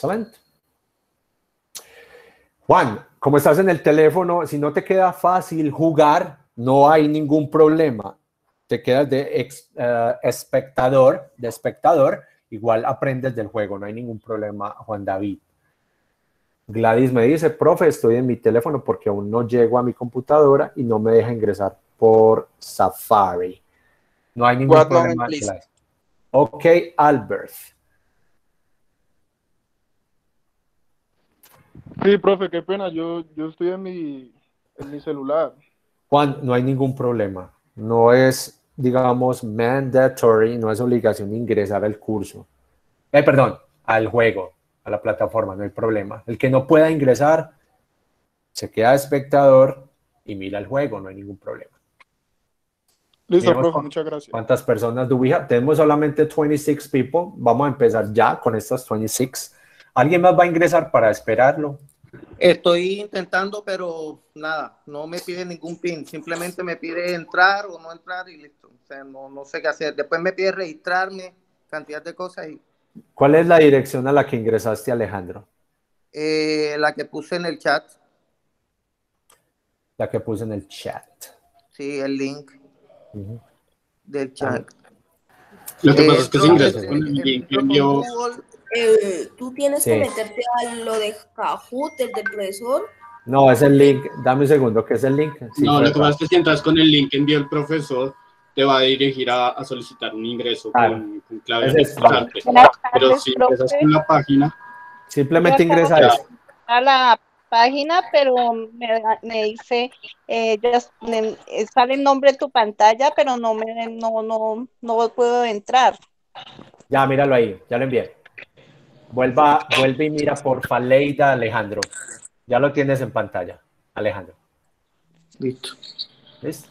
Excelente. Juan, como estás en el teléfono, si no te queda fácil jugar, no hay ningún problema. Te quedas de espectador, igual aprendes del juego, no hay ningún problema, Juan David. Gladys me dice, profe, estoy en mi teléfono porque aún no llego a mi computadora y no me deja ingresar por Safari. No hay ningún problema, Gladys. Ok, Albert. Sí, profe, qué pena, yo estoy en mi celular. Juan, no hay ningún problema. No es, digamos, mandatory, no es obligación ingresar al curso. Perdón, al juego, a la plataforma, no hay problema. El que no pueda ingresar, se queda de espectador y mira el juego, no hay ningún problema. Listo, profe, muchas gracias. ¿Cuántas personas do we have? Tenemos solamente 26 people. Vamos a empezar ya con estas 26. ¿Alguien más va a ingresar para esperarlo? Estoy intentando, pero nada, no me pide ningún pin. Simplemente me pide entrar o no entrar y listo. O sea, no sé qué hacer. Después me pide registrarme, cantidad de cosas. ¿Cuál es la dirección a la que ingresaste, Alejandro? La que puse en el chat. La que puse en el chat. Sí, el link del chat. Lo que pasa es que si ingresas con el link que envió... Tú tienes que meterte a lo de Kahoot, el del profesor. No, es el link. Dame un segundo, ¿qué es el link? Sí, no, lo que pasa es que si entras con el link que envió el profesor, te va a dirigir a solicitar un ingreso con clave registrante. Pero si ingresas con la página... Simplemente ingresa eso. A la página, pero me dice, sale el nombre de tu pantalla, pero no puedo entrar. Ya, míralo ahí, ya lo envié. Vuelve y mira, porfa, Leida, Alejandro. Ya lo tienes en pantalla, Alejandro. Listo. ¿Listo?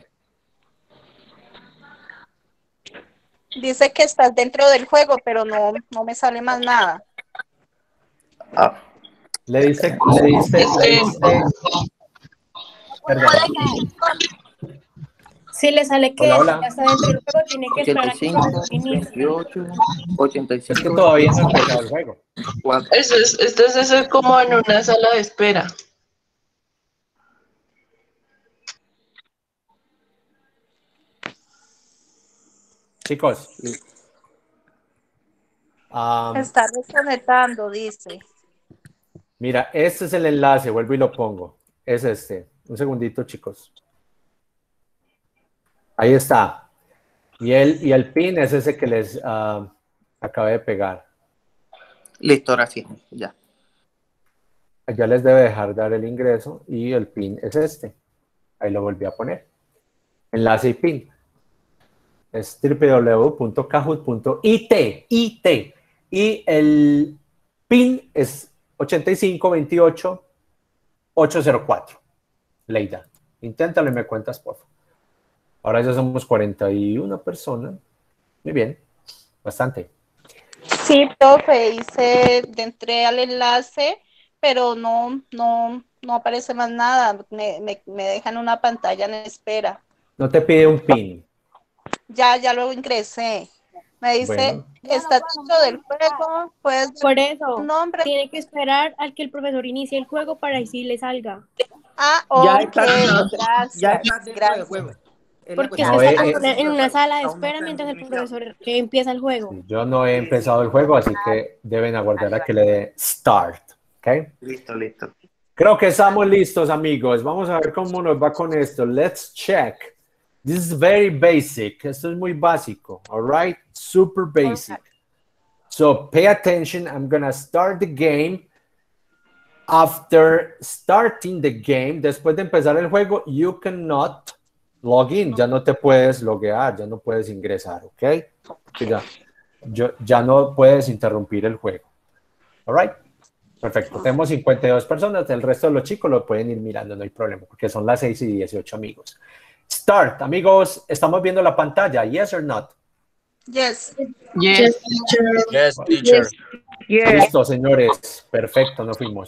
Dice que estás dentro del juego, pero no me sale más nada. Le dice. Perdón. Si le sale que ya está dentro del juego, tiene que esperar a que 28, 85. Es que todavía no ha empezado el juego. Esto es como en una sala de espera. Chicos. Está desconectando, dice. Mira, este es el enlace, vuelvo y lo pongo. Es este. Un segundito, chicos. Ahí está. Y el pin es ese que les acabé de pegar. Listo, ahora sí, ya. Ya les debe dejar dar el ingreso y el pin es este. Ahí lo volví a poner. Enlace y pin. Es www.kahoot.it. Y el pin es 8528-804. Leida, inténtalo y me cuentas, por favor. Ahora ya somos 41 personas. Muy bien, bastante. Sí, profe, entré al enlace, pero no aparece más nada. Me dejan una pantalla en espera. No te pide un pin. Ya lo ingresé. Me dice, está dentro del juego, puedes por eso, nombre. Tiene que esperar al que el profesor inicie el juego para que sí le salga. Ok, gracias. Porque se está en una sala de espera mientras el profesor empieza el juego. Sí, yo no he empezado el juego, así que deben aguardar a que le dé start. ¿Okay? Listo. Creo que estamos listos, amigos. Vamos a ver cómo nos va con esto. Let's check. This is very basic. Esto es muy básico. All right? Super basic. So pay attention. I'm going to start the game. After starting the game, después de empezar el juego, you cannot log in. Ya no te puedes loguear, ya no puedes ingresar, ¿ok? Ya no puedes interrumpir el juego. All right? Perfecto. Tenemos 52 personas. El resto de los chicos lo pueden ir mirando, no hay problema, porque son las 6:18, amigos. Start, amigos. ¿Estamos viendo la pantalla? Yes or not? Yes. Yes, teacher. Yes, teacher. Yes. Listo, señores. Perfecto, nos fuimos.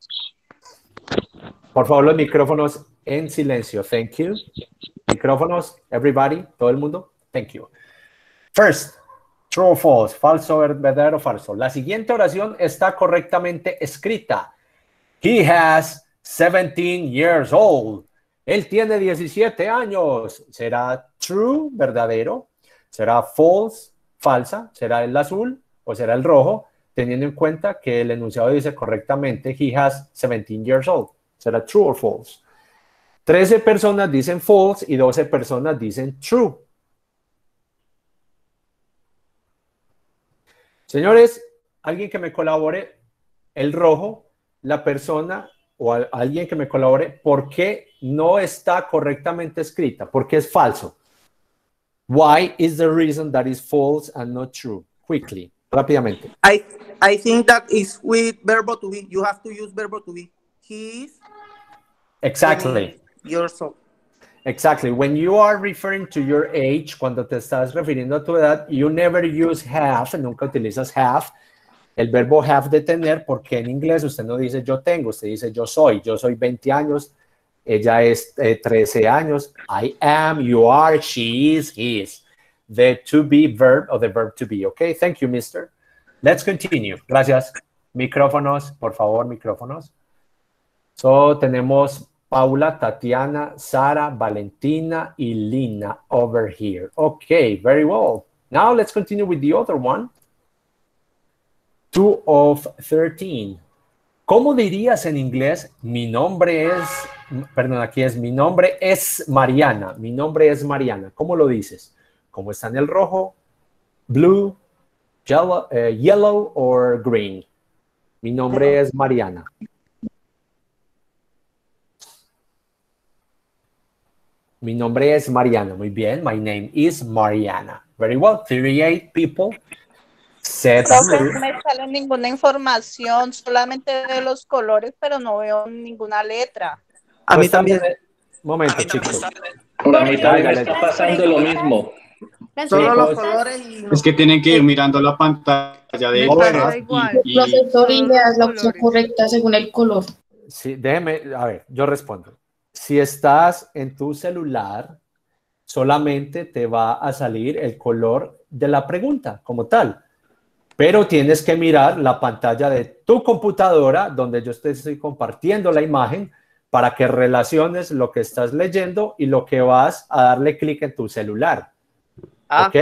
Por favor, los micrófonos en silencio. Thank you. Micrófonos, everybody, todo el mundo. Thank you. First, True or false, falso, verdadero, falso. La siguiente oración está correctamente escrita. He has 17 years old. Él tiene 17 años. ¿Será true, verdadero? ¿Será false, falsa? ¿Será el azul o será el rojo? Teniendo en cuenta que el enunciado dice correctamente, he has 17 years old. ¿Será true or false? 13 personas dicen false y 12 personas dicen true. Señores, alguien que me colabore, el rojo, la persona o alguien que me colabore, ¿por qué no está correctamente escrita? ¿Por qué es falso? Why is the reason that is false and not true? Quickly, rápidamente. I think that is with verbo to be. You have to use verbo to be. He is. Exactly. Years old. Exactly. When you are referring to your age, cuando te estás refiriendo a tu edad, you never use have, nunca utilizas have. El verbo have de tener, porque en inglés usted no dice yo tengo, usted dice yo soy 20 años, ella es 13 años, I am, you are, she is, he is. The to be verb or the verb to be, okay? Thank you, mister. Let's continue. Gracias. Micrófonos, por favor, micrófonos. So, tenemos Paula, Tatiana, Sara, Valentina, y Lina over here. Okay, very well. Now let's continue with the other one. 2 of 13. ¿Cómo dirías en inglés? Mi nombre es, perdón, aquí es mi nombre es Mariana. Mi nombre es Mariana. ¿Cómo lo dices? ¿Cómo está en el rojo? Blue, yellow or green. Mi nombre es Mariana. Mi nombre es Mariana. Muy bien. My name is Mariana. Very well. 38 people said blue. No me sale ninguna información, solamente veo los colores, pero no veo ninguna letra. A mí también. Momento, chicos. A mí también me está pasando lo mismo. Solo los colores y Es que tienen que ir mirando la pantalla de Profesor, y le das la opción correcta según el color. Sí, déjeme, a ver, yo respondo. Si estás en tu celular, solamente te va a salir el color de la pregunta como tal. Pero tienes que mirar la pantalla de tu computadora donde yo te estoy compartiendo la imagen para que relaciones lo que estás leyendo y lo que vas a darle clic en tu celular. ¿Ok?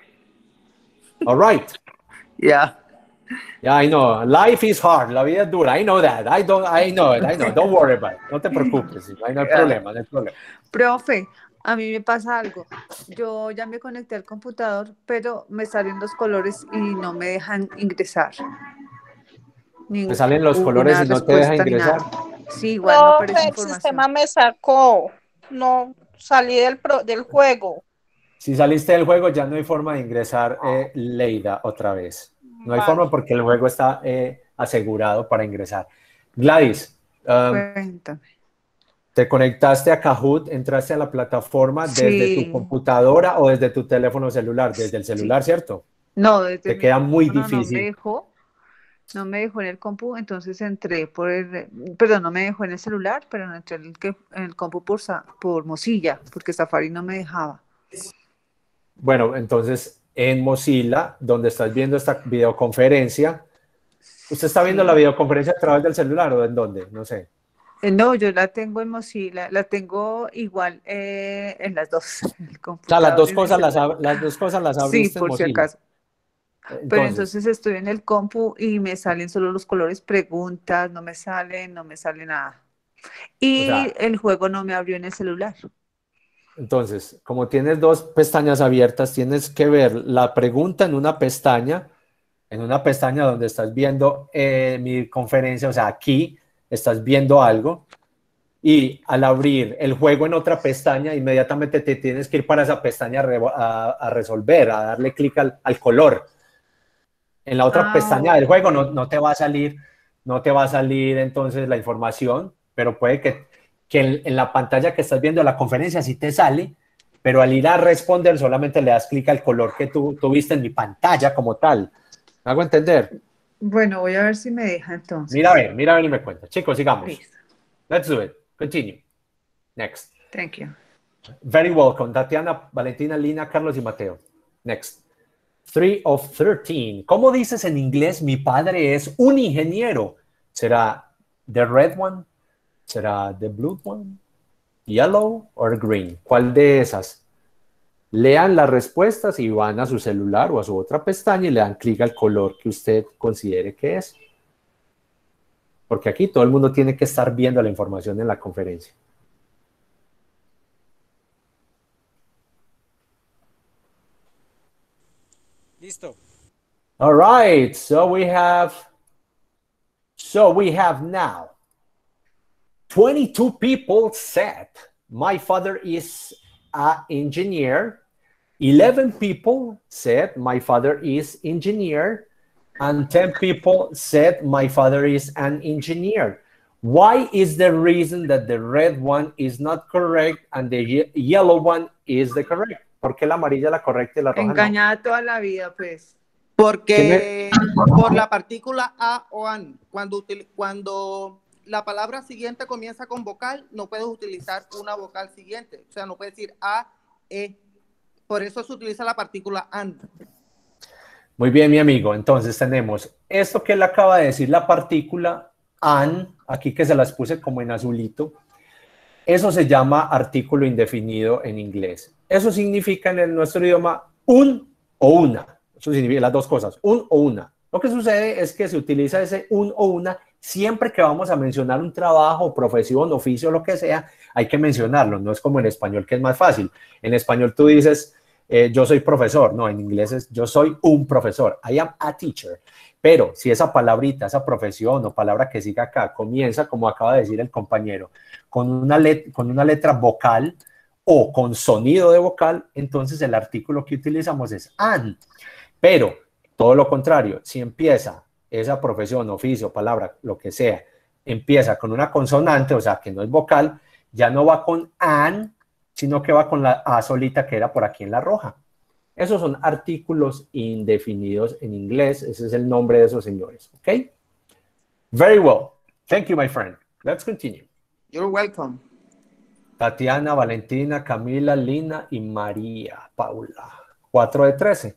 All right. Yeah. Yeah, I know. Life is hard. La vida es dura. I know that. I know it. Don't worry about it. No te preocupes. No hay problema, no hay problema. Profe, a mí me pasa algo. Yo ya me conecté al computador, pero me salen los colores y no me dejan ingresar. Me salen los colores y no te dejan ingresar. Sí, igual no aparece el información. sistema me sacó. No salí del juego. Si saliste del juego, ya no hay forma de ingresar, Leida, otra vez. No hay forma porque el juego está asegurado para ingresar. Gladys, Cuéntame. ¿te conectaste a Kahoot? ¿Entraste a la plataforma desde tu computadora o desde tu teléfono celular? Desde el celular, ¿cierto? No, desde Te queda muy difícil. No me dejó en el compu, entonces entré perdón, no me dejó en el celular, pero entré en el compu por Mozilla, porque Safari no me dejaba. Bueno, entonces en Mozilla, donde estás viendo esta videoconferencia, ¿usted está viendo la videoconferencia a través del celular o en dónde? No sé. No, yo la tengo en Mozilla, la tengo igual en las dos. O sea, las dos cosas las abriste sí, por en si Mozilla. acaso. Pero entonces estoy en el compu y me salen solo los colores preguntas, no me sale nada. Y O sea, el juego no me abrió en el celular. Entonces, como tienes dos pestañas abiertas, tienes que ver la pregunta en una pestaña donde estás viendo mi conferencia, o sea, aquí estás viendo algo, y al abrir el juego en otra pestaña, inmediatamente te tienes que ir para esa pestaña a resolver, a darle clic al color. En la otra pestaña del juego no te va a salir entonces la información, pero puede que en la pantalla que estás viendo la conferencia sí te sale, pero al ir a responder solamente le das clic al color que tú viste en mi pantalla como tal. ¿Me hago entender? Bueno, voy a ver si me deja entonces. Mira a ver y me cuenta. Chicos, sigamos. Please. Let's do it. Continue. Next. Thank you. Very welcome. Tatiana, Valentina, Lina, Carlos y Mateo. Next. 3 of 13. ¿Cómo dices en inglés? Mi padre es un ingeniero. ¿Será the red one? ¿Será the blue one? ¿Yellow or green? ¿Cuál de esas? Lean las respuestas y van a su celular o a su otra pestaña y le dan clic al color que usted considere que es. Porque aquí todo el mundo tiene que estar viendo la información en la conferencia. Listo. All right, so we have now 22 people said my father is an engineer. 11 people said my father is engineer, and 10 people said my father is an engineer. Why is the reason that the red one is not correct and the yellow one is the correct? ¿Por qué la amarilla es la correcta y la roja no? Engañada toda la vida, pues. Porque por la partícula a o an, cuando la palabra siguiente comienza con vocal, no puedes utilizar una vocal siguiente. O sea, no puedes decir a, e. Por eso se utiliza la partícula an. Muy bien, mi amigo. Entonces tenemos esto que él acaba de decir, la partícula an, aquí que se las puse como en azulito. Eso se llama artículo indefinido en inglés. Eso significa en nuestro idioma un o una. Eso significa las dos cosas, un o una. Lo que sucede es que se utiliza ese un o una siempre que vamos a mencionar un trabajo, profesión, oficio, lo que sea, hay que mencionarlo. No es como en español, que es más fácil. En español tú dices, yo soy profesor. No, en inglés es yo soy un profesor. I am a teacher. Pero si esa palabrita, esa profesión o palabra que siga acá comienza, como acaba de decir el compañero, con una letra vocal o con sonido de vocal, entonces el artículo que utilizamos es an. Pero todo lo contrario, si empieza esa profesión, oficio, palabra, lo que sea, empieza con una consonante, o sea, que no es vocal, ya no va con an, sino que va con la a solita que era por aquí en la roja. Esos son artículos indefinidos en inglés. Ese es el nombre de esos señores. ¿Ok? Very well. Thank you, my friend. Let's continue. You're welcome. Tatiana, Valentina, Camila, Lina y María Paula. 4 de 13.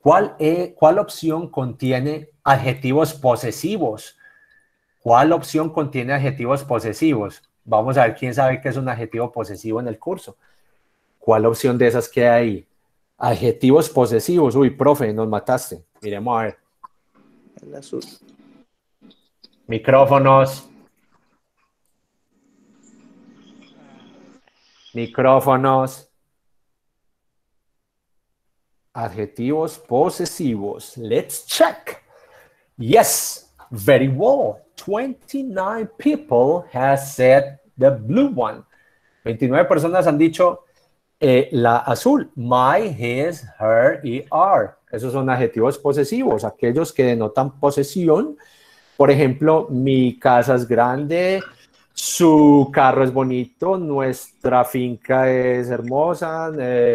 ¿Cuál opción contiene adjetivos posesivos? ¿Cuál opción contiene adjetivos posesivos? Vamos a ver quién sabe qué es un adjetivo posesivo en el curso. ¿Cuál opción de esas queda ahí? Adjetivos posesivos. Uy, profe, nos mataste. Miremos a ver. El azul. Micrófonos. Micrófonos. Adjetivos posesivos. Let's check. Yes, very well. 29 people has said the blue one. 29 personas han dicho la azul. My, his, her y our. Esos son adjetivos posesivos, aquellos que denotan posesión. Por ejemplo, mi casa es grande, su carro es bonito, nuestra finca es hermosa,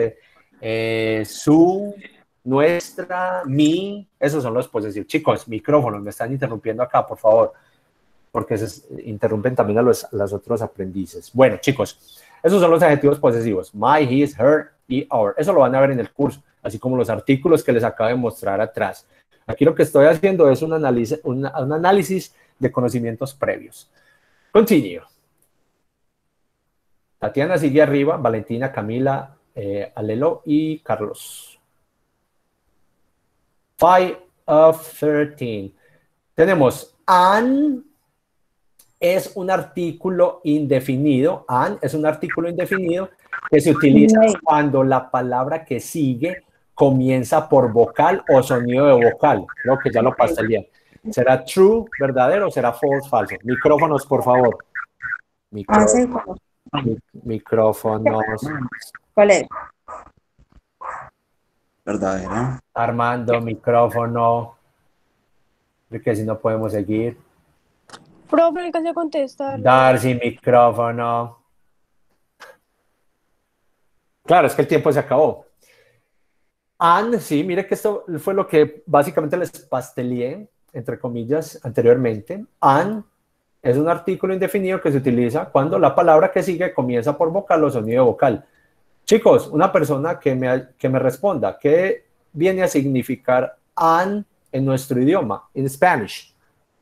su, nuestra, mi. Esos son los posesivos. Chicos, micrófonos, me están interrumpiendo acá, por favor, porque interrumpen también a los otros aprendices. Bueno, chicos, esos son los adjetivos posesivos. My, his, her y our. Eso lo van a ver en el curso, así como los artículos que les acabo de mostrar atrás. Aquí lo que estoy haciendo es un análisis de conocimientos previos. Continue. Tatiana sigue arriba, Valentina, Camila, Alelo y Carlos. 5 of 13. Tenemos an. Es un artículo indefinido. An es un artículo indefinido que se utiliza cuando la palabra que sigue comienza por vocal o sonido de vocal. Creo que ya lo pasé bien. ¿Será true, verdadero, o será false, falso? Micrófonos, por favor. Micrófonos. ¿Cuál es? Verdadero. Armando, micrófono. Porque si no podemos seguir. Profe, no alcancé a contestar. Darcy, micrófono. Claro, es que el tiempo se acabó. An, sí, mire que esto fue lo que básicamente les pasteleé, entre comillas, anteriormente. An es un artículo indefinido que se utiliza cuando la palabra que sigue comienza por vocal o sonido vocal. Chicos, una persona que me responda, ¿qué viene a significar an en nuestro idioma, en Spanish?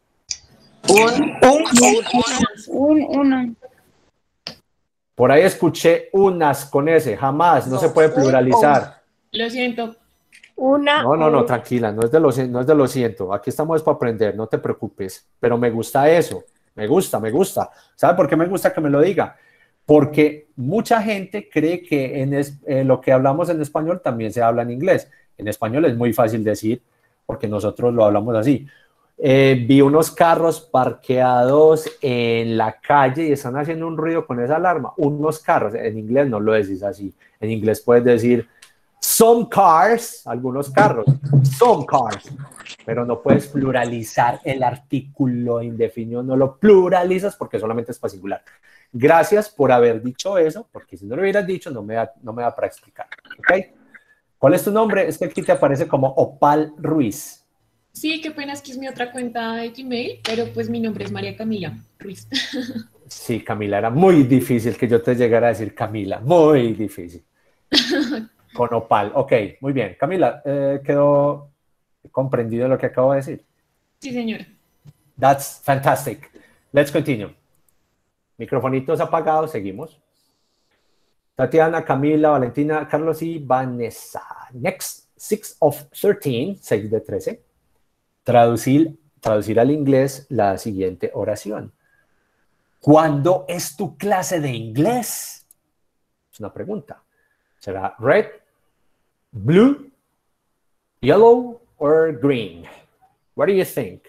Una. Por ahí escuché unas con ese, jamás, no se puede pluralizar. Lo siento. No, tranquila, no es de lo siento. Aquí estamos para aprender, no te preocupes. Pero me gusta eso, me gusta. ¿Sabe por qué me gusta que me lo diga? Porque mucha gente cree que lo que hablamos en español también se habla en inglés. En español es muy fácil decir, porque nosotros lo hablamos así. Vi unos carros parqueados en la calle y están haciendo un ruido con esa alarma. Unos carros, en inglés no lo decís así. En inglés puedes decir some cars, algunos carros, some cars, pero no puedes pluralizar el artículo indefinido, no lo pluralizas porque solamente es para singular. Gracias por haber dicho eso, porque si no lo hubieras dicho no me da para explicar. ¿Ok? ¿Cuál es tu nombre? Es que aquí te aparece como Opal Ruiz. Sí, qué pena, es que es mi otra cuenta de Gmail, pero pues mi nombre es María Camila Ruiz. Sí, Camila, era muy difícil que yo te llegara a decir Camila, muy difícil. Con Opal, ok, muy bien. Camila, ¿quedó comprendido lo que acabo de decir? Sí, señora. That's fantastic. Let's continue. Microfonitos apagados, seguimos. Tatiana, Camila, Valentina, Carlos y Vanessa. Next, 6 of 13, 6 de 13. Traducir al inglés la siguiente oración. ¿Cuándo es tu clase de inglés? Es una pregunta. ¿Será red, blue, yellow, or green? What do you think?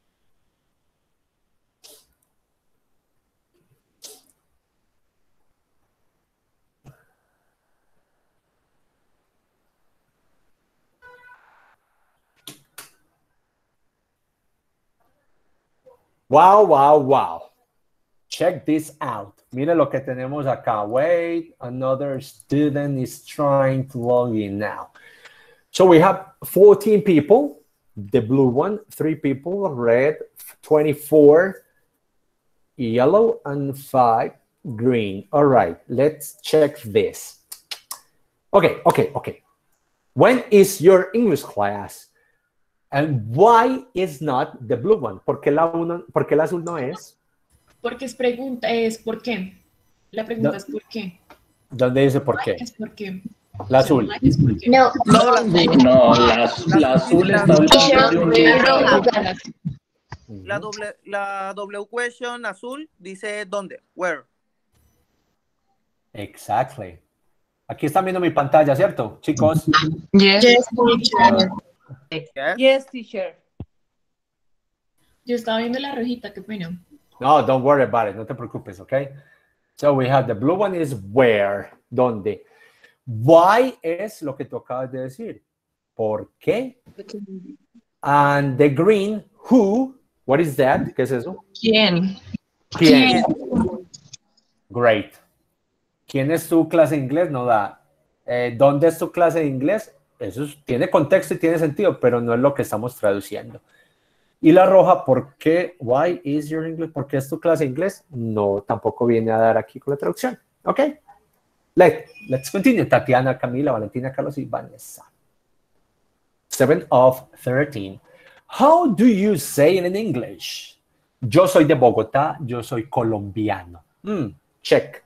Wow. Check this out. Mire lo que tenemos acá. Wait, another student is trying to log in now. So we have 14 people, the blue one, 3 people, red, 24, yellow, and 5 green. All right, let's check this. Okay. When is your English class? And why is not the blue one? ¿Por qué el azul no es? Porque es pregunta, es ¿por qué? La pregunta es ¿por qué? ¿Dónde dice por qué? Es ¿por qué? La azul. No, la azul está hablando de un La W question azul dice ¿dónde? Where. Exactly. Aquí están viendo mi pantalla, ¿cierto, chicos? Yes, teacher. Yes, teacher. Yo estaba viendo la rojita, qué pena. No, don't worry about it. No te preocupes, okay? So we have the blue one is where, ¿dónde? Why es lo que tú acabas de decir. ¿Por qué? And the green, who, what is that? ¿Qué es eso? ¿Quién? Great. ¿Quién es tu clase de inglés? No da. ¿Dónde es tu clase de inglés? Eso tiene contexto y tiene sentido, pero no es lo que estamos traduciendo. Y la roja, ¿por qué? Why is your English? ¿Por qué es tu clase de inglés? No, tampoco viene a dar aquí con la traducción. ¿Ok? Let's continue. Tatiana, Camila, Valentina, Carlos y Vanessa. 7 of 13. How do you say it in English? Yo soy de Bogotá, yo soy colombiano. Check.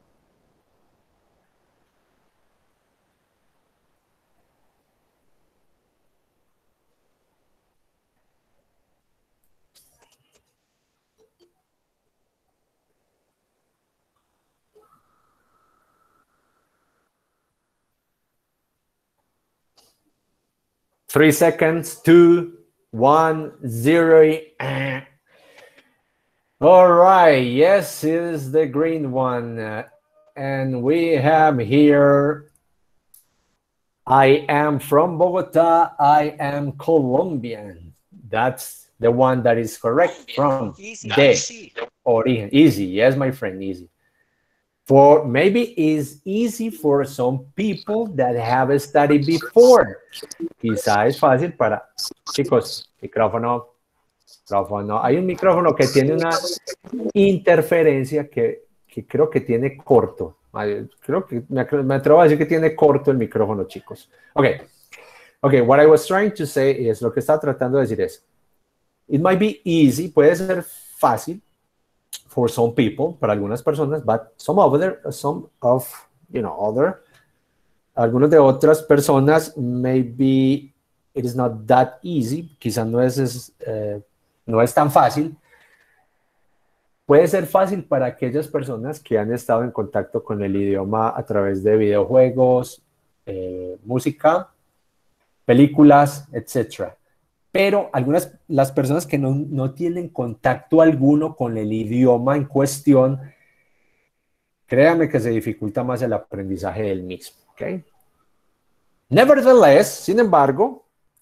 Three seconds, 2, 1, 0. All right, yes, it is the green one. And we have here, I am from Bogota, I am Colombian. That's the one that is correct from the origin. Easy, yes, my friend, easy. For maybe is easy for some people that have studied before. Quizá es fácil para chicos. Micrófono. Hay un micrófono que tiene una interferencia que creo que tiene corto. Creo que me atrevo a decir que tiene corto el micrófono, chicos. Ok, Okay, what I was trying to say is, lo que estaba tratando de decir es, it might be easy, puede ser fácil for some people, para algunas personas, but algunas de otras personas, maybe it is not that easy, quizás no es tan fácil. Puede ser fácil para aquellas personas que han estado en contacto con el idioma a través de videojuegos, música, películas, etc. Pero las personas que no tienen contacto alguno con el idioma en cuestión, créanme que se dificulta más el aprendizaje del mismo. ¿Okay? Nevertheless, sin embargo,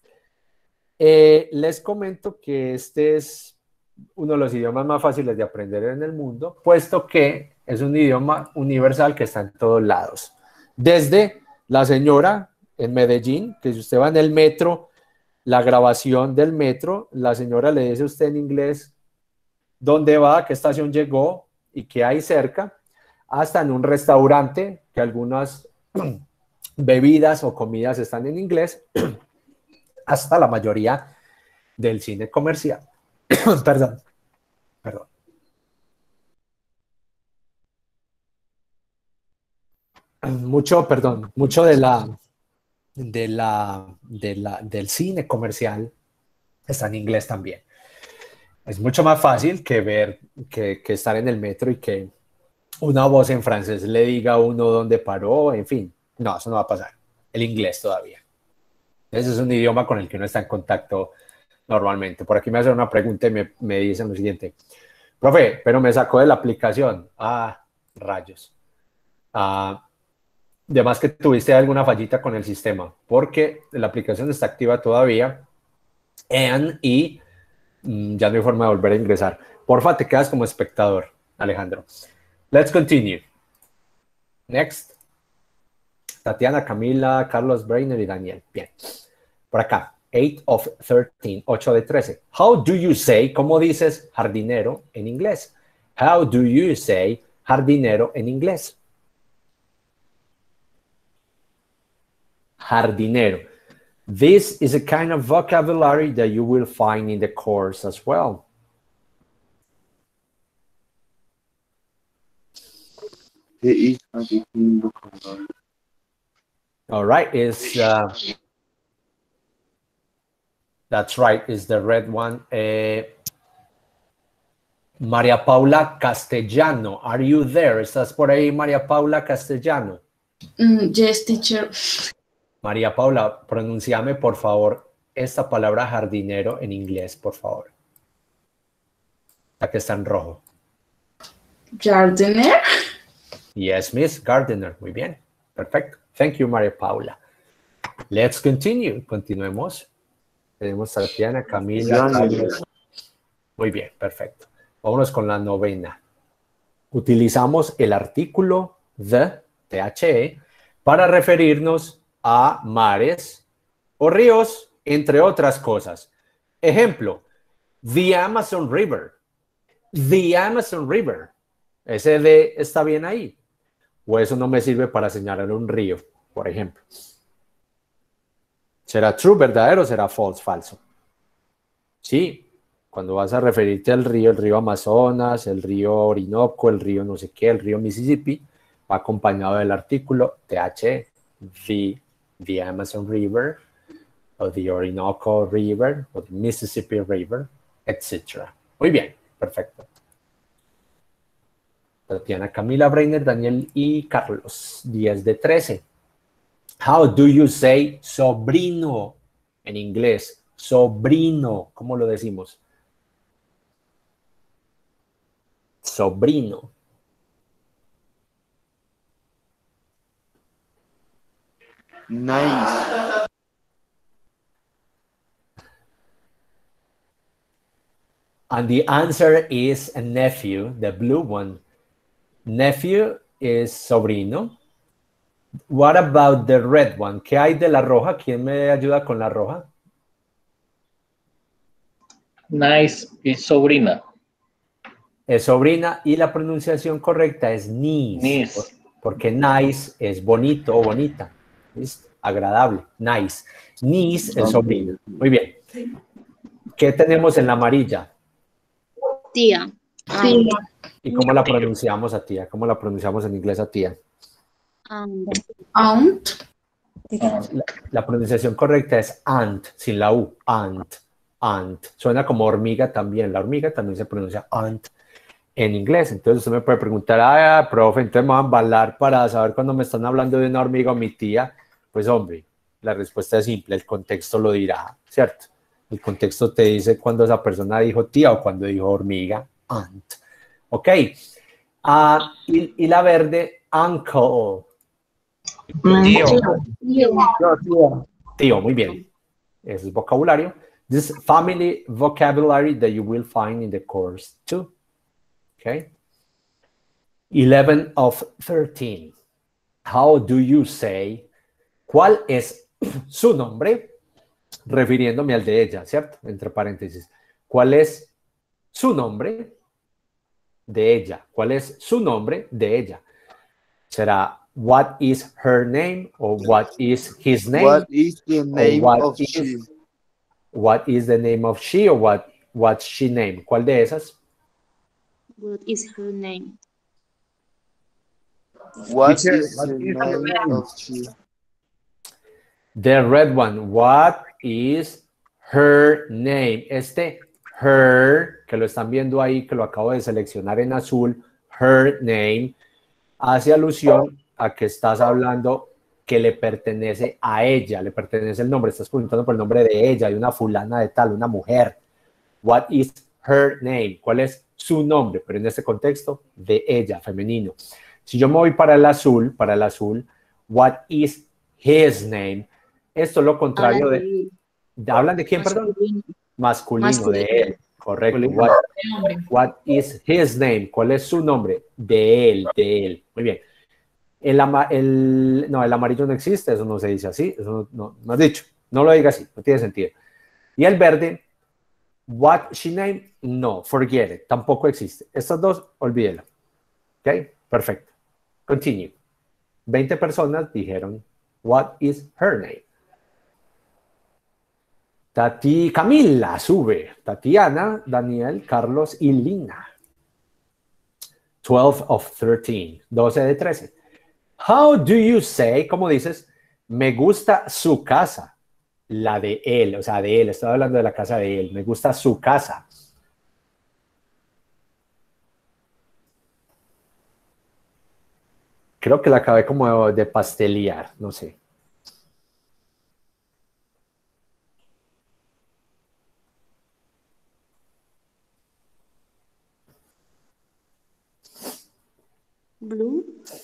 les comento que este es uno de los idiomas más fáciles de aprender en el mundo, puesto que es un idioma universal que está en todos lados. Desde la señora en Medellín, que si usted va en el metro, la grabación del metro, la señora le dice a usted en inglés dónde va, a qué estación llegó y qué hay cerca, hasta en un restaurante, que algunas bebidas o comidas están en inglés, hasta la mayoría del cine comercial. Perdón. Mucho del cine comercial está en inglés también. Es mucho más fácil que estar en el metro y que una voz en francés le diga a uno dónde paró, en fin. No, eso no va a pasar. El inglés todavía. Ese es un idioma con el que uno está en contacto normalmente. Por aquí me hacen una pregunta y me dicen lo siguiente. Profe, pero me sacó de la aplicación. Rayos. Además que tuviste alguna fallita con el sistema, porque la aplicación está activa todavía y ya no hay forma de volver a ingresar. Porfa, te quedas como espectador, Alejandro. Let's continue. Next. Tatiana, Camila, Carlos, Brainer y Daniel. Bien. Por acá. 8 of 13. 8 de 13. How do you say, ¿cómo dices jardinero en inglés? How do you say jardinero en inglés? Jardinero. This is a kind of vocabulary that you will find in the course as well. All right, that's right, is the red one. María Paula Castellano, are you there? ¿Estás por ahí, María Paula Castellano? Yes, teacher. María Paula, pronunciame, por favor, esta palabra jardinero en inglés, por favor. La que está en rojo. Gardener. Yes, Miss Gardener. Muy bien. Perfecto. Thank you, María Paula. Let's continue. Continuemos. Tenemos a Tatiana, Camila, Carlos. Muy bien, perfecto. Vámonos con la novena. Utilizamos el artículo the, THE, para referirnos a mares o ríos, entre otras cosas. Ejemplo, the Amazon River. The Amazon River. Ese de está bien ahí. O eso no me sirve para señalar un río, por ejemplo. ¿Será true, verdadero, o será false, falso? Sí, cuando vas a referirte al río, el río Amazonas, el río Orinoco, el río no sé qué, el río Mississippi, va acompañado del artículo THE, the Amazon River, o the Orinoco River, o the Mississippi River, etc. Muy bien, perfecto. Tatiana, Camila, Brainer, Daniel y Carlos. 10 de 13. How do you say sobrino en inglés? Sobrino, ¿cómo lo decimos? Sobrino. Nice. And the answer is a nephew, the blue one. Nephew is sobrino. What about the red one? ¿Qué hay de la roja? ¿Quién me ayuda con la roja? Nice es sobrina. Es sobrina y la pronunciación correcta es niece. Porque nice es bonito o bonita. ¿Listo? agradable. Nice. Niece, el sobrino. Muy bien. ¿Qué tenemos en la amarilla? Tía. Sí. ¿Y cómo la pronunciamos a tía? ¿Cómo la pronunciamos en inglés a tía? Aunt. La pronunciación correcta es aunt, sin la U. Aunt. Aunt. Suena como hormiga también. La hormiga también se pronuncia aunt en inglés. Entonces usted me puede preguntar, profe, entonces me van a embalar para saber cuando me están hablando de una hormiga o mi tía. Pues hombre, la respuesta es simple, el contexto lo dirá, ¿cierto? El contexto te dice cuando esa persona dijo tía o cuando dijo hormiga, aunt. Ok. Y la verde, uncle. Tío, muy bien. Ese es vocabulario. This family vocabulary that you will find in the course too. Okay. 11 of 13. How do you say? ¿Cuál es su nombre? Refiriéndome al de ella, ¿cierto? Entre paréntesis. ¿Cuál es su nombre de ella? ¿Cuál es su nombre de ella? ¿Será what is her name o what is his name? What is the name of she? What is the name of she o what's she name? ¿Cuál de esas? What is her name? What is the name of she? The red one. What is her name? Este her, que lo están viendo ahí, que lo acabo de seleccionar en azul, her name, hace alusión a que estás hablando que le pertenece a ella, le pertenece el nombre, estás preguntando por el nombre de ella, de una fulana de tal, una mujer. What is her name? ¿Cuál es su nombre? Pero en este contexto, de ella, femenino. Si yo me voy para el azul, what is his name? Esto es lo contrario de... ¿Hablan de quién, perdón? Masculino, de él. Correcto. What is his name? ¿Cuál es su nombre? De él. Muy bien. El amarillo no existe, eso no se dice así, eso no has dicho. No lo diga así, no tiene sentido. Y el verde, what she name? No, forget it, tampoco existe. Estas dos, olvídelo. ¿Ok? Perfecto. Continue. 20 personas dijeron, what is her name? Camila sube. Tatiana, Daniel, Carlos y Lina. 12 of 13. 12 de 13. How do you say, ¿cómo dices? Me gusta su casa. La de él, o sea, de él. Estoy hablando de la casa de él. Me gusta su casa. Creo que la acabé como de pastelear, no sé. Blue.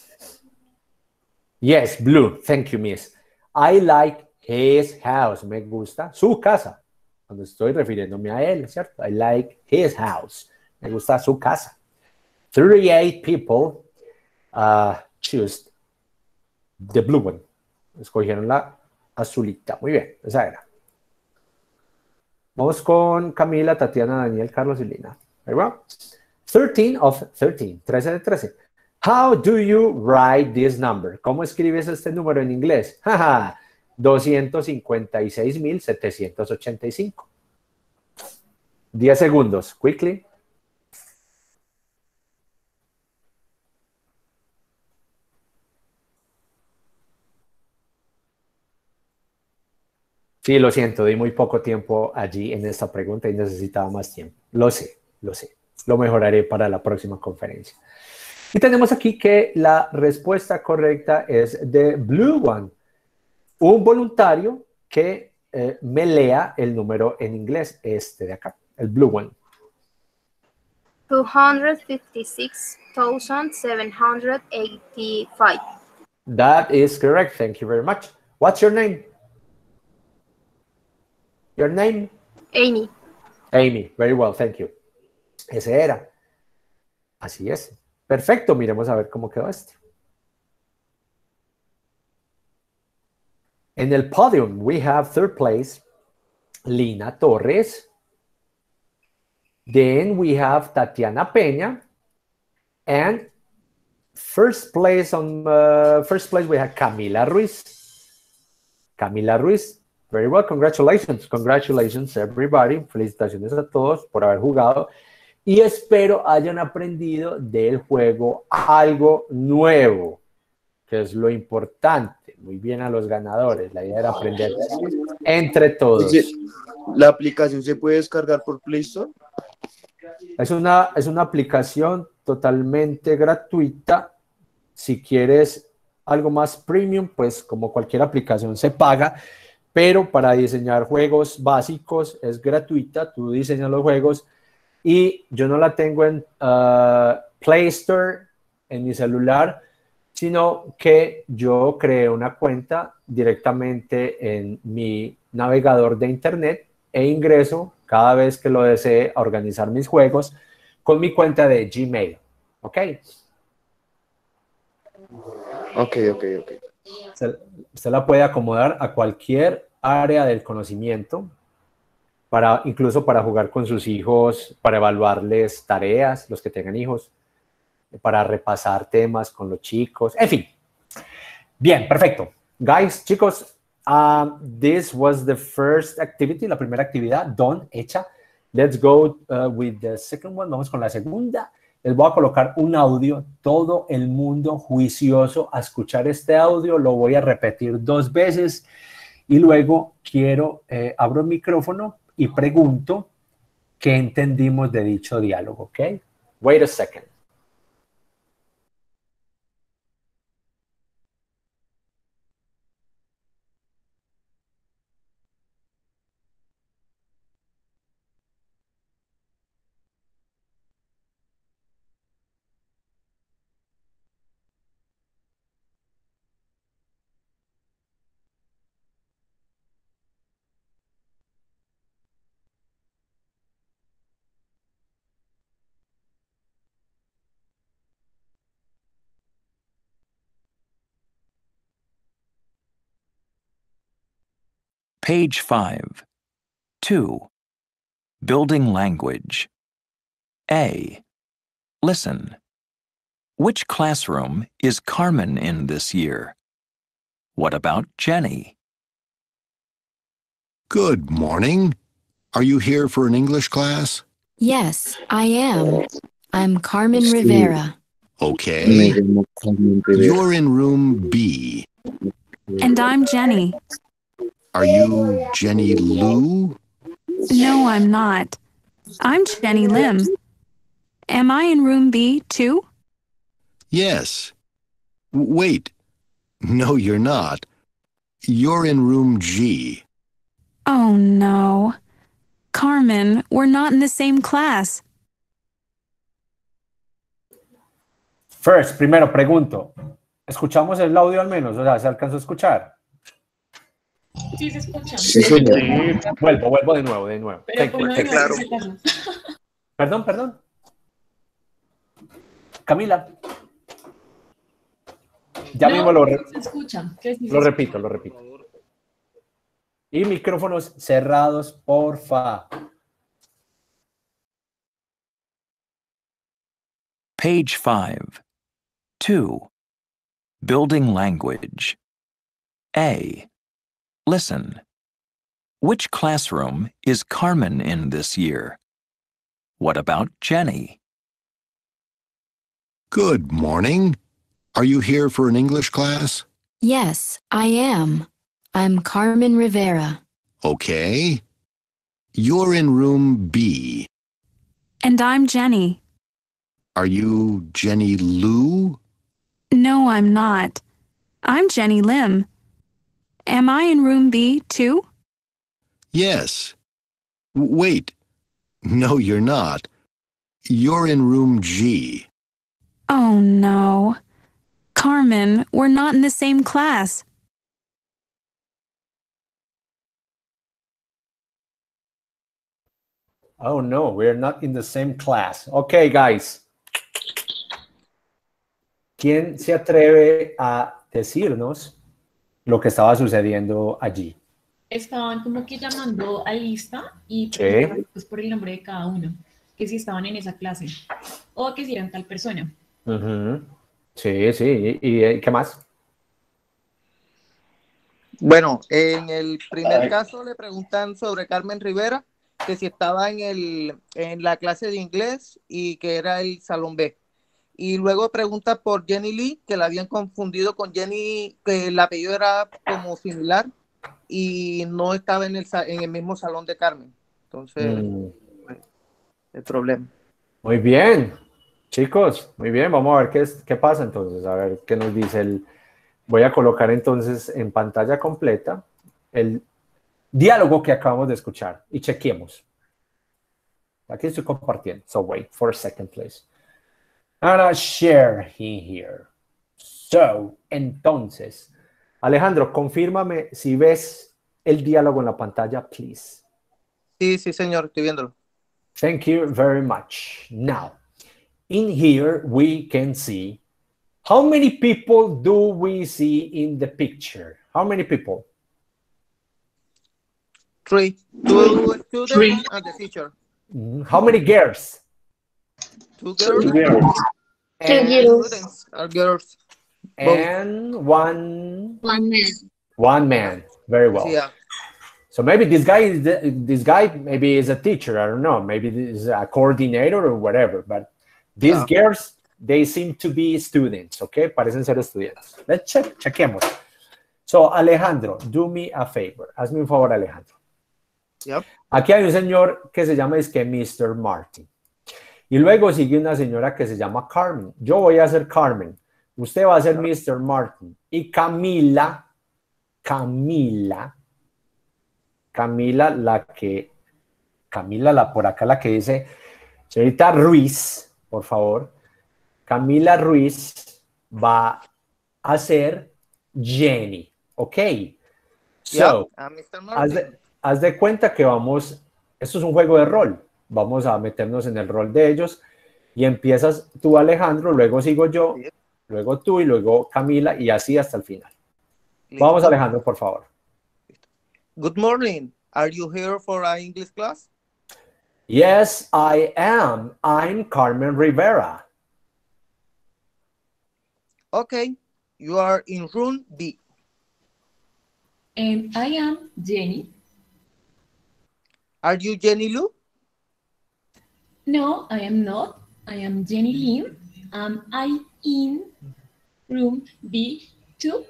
Yes, blue. Thank you, miss. I like his house. Me gusta su casa. Cuando estoy refiriéndome a él, ¿cierto? I like his house. Me gusta su casa. 38 people choose the blue one. Escogieron la azulita. Muy bien, esa era. Vamos con Camila, Tatiana, Daniel, Carlos y Lina. Ahí va. 13 of 13. 13 de 13. How do you write this number? ¿Cómo escribes este número en inglés? Jaja, 256,785. 10 segundos. Quickly. Sí, lo siento, di muy poco tiempo allí en esta pregunta y necesitaba más tiempo. Lo sé. Lo mejoraré para la próxima conferencia. Y tenemos aquí que la respuesta correcta es the blue one. Un voluntario que me lea el número en inglés, este de acá, el blue one. 256,785. That is correct. Thank you very much. What's your name? Your name? Amy. Amy. Very well, thank you. Ese era. Así es. Perfecto, miremos a ver cómo quedó este. En el podium, we have third place, Lina Torres. Then we have Tatiana Peña. And first place we have Camila Ruiz. Camila Ruiz. Very well, congratulations. Congratulations, everybody. Felicitaciones a todos por haber jugado. Y espero hayan aprendido del juego algo nuevo, que es lo importante. Muy bien a los ganadores. La idea era aprender entre todos. Oye, ¿la aplicación se puede descargar por Play Store? Es una aplicación totalmente gratuita. Si quieres algo más premium, pues como cualquier aplicación se paga, pero para diseñar juegos básicos es gratuita. Tú diseñas los juegos y yo no la tengo en Play Store en mi celular, sino que yo creé una cuenta directamente en mi navegador de internet e ingreso cada vez que lo desee a organizar mis juegos con mi cuenta de Gmail. ¿Ok? Ok. Usted la puede acomodar a cualquier área del conocimiento, incluso para jugar con sus hijos, para evaluarles tareas, los que tengan hijos, para repasar temas con los chicos, en fin. Bien, perfecto. Guys, chicos, this was the first activity, la primera actividad, done, hecha. Let's go with the second one. Vamos con la segunda. Les voy a colocar un audio, todo el mundo juicioso a escuchar este audio. Lo voy a repetir 2 veces y luego abro el micrófono y pregunto qué entendimos de dicho diálogo, ¿ok? Wait a second. Page 5. 2. Building language. A. Listen. Which classroom is Carmen in this year? What about Jenny? Good morning. Are you here for an English class? Yes, I am. I'm Carmen Rivera. Okay. You're in room B. And I'm Jenny. Are you Jenny Lou? No, I'm not. I'm Jenny Lim. Am I in room B too? Yes. Wait. No, you're not. You're in room G. Oh, no. Carmen, we're not in the same class. First, primero pregunto, ¿escuchamos el audio al menos? O sea, ¿se alcanzó a escuchar? Sí, se escucha. Sí, señor. Sí. Vuelvo de nuevo. Pero claro. Perdón. Camila. Ya no, mismo lo se escucha. repito. Y micrófonos cerrados, porfa. Page 5. 2. Building language. A. Listen. Which classroom is Carmen in this year? What about Jenny? Good morning. Are you here for an English class? Yes, I am. I'm Carmen Rivera. Okay. You're in room B. And I'm Jenny. Are you Jenny Lou? No, I'm not. I'm Jenny Lim. Am I in room B too? Yes. Wait. No, you're not. You're in room G. Oh, no. Carmen, we're not in the same class. Oh, no, we're not in the same class. Okay, guys. ¿Quién se atreve a decirnos lo que estaba sucediendo allí? Estaban como que llamando a lista y pues por el nombre de cada uno, que si estaban en esa clase o que si eran tal persona. Sí. ¿Y qué más? Bueno, en el primer caso le preguntan sobre Carmen Rivera, que si estaba en la clase de inglés y que era el salón B. Y luego pregunta por Jenny Lee, que la habían confundido con Jenny, que el apellido era como similar y no estaba en el mismo salón de Carmen. Entonces, el problema. Muy bien, chicos, muy bien. Vamos a ver qué pasa entonces, a ver qué nos dice el... Voy a colocar entonces en pantalla completa el diálogo que acabamos de escuchar y chequeemos. Aquí estoy compartiendo, so wait for a second, please. I'm gonna share here. So, entonces, Alejandro, confírmame si ves el diálogo en la pantalla, please. Sí, sí, señor, estoy viéndolo. Thank you very much. Now, in here we can see how many people do we see in the picture? How many people? 3. 2 students and the teacher. How many girls? 2 girls. And Students are girls. And one man. One man. Very well. Yeah. So maybe this guy maybe is a teacher. I don't know. Maybe this is a coordinator or whatever. But these girls, they seem to be students. Okay, parecen ser estudiantes. Let's chequemos. So Alejandro, do me a favor. Hazme un favor, Alejandro. Yep. Aquí hay un señor que se llama Mr. Martin. Y luego sigue una señora que se llama Carmen. Yo voy a ser Carmen. Usted va a ser Mr. Martin. Y Camila, por acá la que dice, señorita Ruiz, por favor. Camila Ruiz va a ser Jenny. Ok. So, Mr. Martin. haz de cuenta que esto es un juego de rol. Vamos a meternos en el rol de ellos y empiezas tú, Alejandro, luego sigo yo, luego tú y luego Camila y así hasta el final. Listo. Vamos, Alejandro, por favor. Good morning. Are you here for our English class? Yes, I am. I'm Carmen Rivera. Okay, you are in room B. And I am Jenny. Are you Jenny Lou? No, I am not. I am Jenny Lim. I'm in room B2.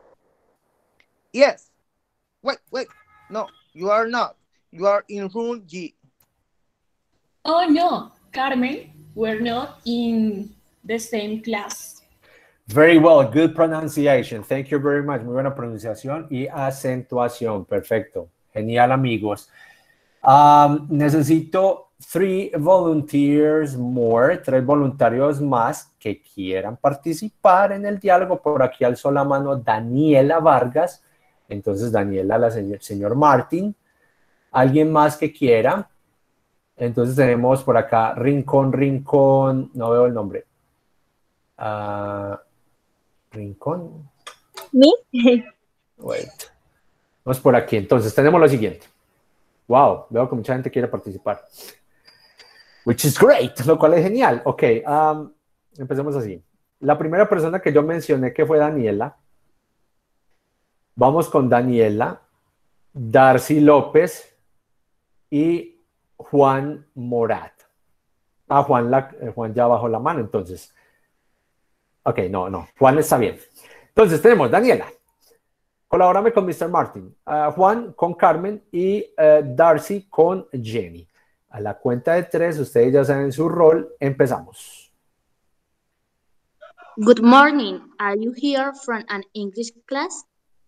Yes. Wait. No, you are not. You are in room G. Oh, no, Carmen, we're not in the same class. Very well, good pronunciation. Thank you very much. Muy buena pronunciación y acentuación. Perfecto. Genial, amigos. Necesito 3 volunteers more, 3 voluntarios más que quieran participar en el diálogo. Por aquí alzó la mano Daniela Vargas. Entonces, Daniela, señor Martin. ¿Alguien más que quiera? Entonces tenemos por acá Rincón, no veo el nombre. Rincón. ¿Me? Wait. Vamos por aquí. Entonces tenemos lo siguiente. Wow, veo que mucha gente quiere participar. Which is great, lo cual es genial. Ok, empecemos así. La primera persona que yo mencioné que fue Daniela. Vamos con Daniela, Darcy López y Juan Morat. Juan ya bajó la mano, entonces. Ok, no, Juan está bien. Entonces tenemos Daniela. Colabórame con Mr. Martin. Juan con Carmen y Darcy con Jenny. A la cuenta de 3, ustedes ya saben su rol. Empezamos. Good morning. Are you here from an English class?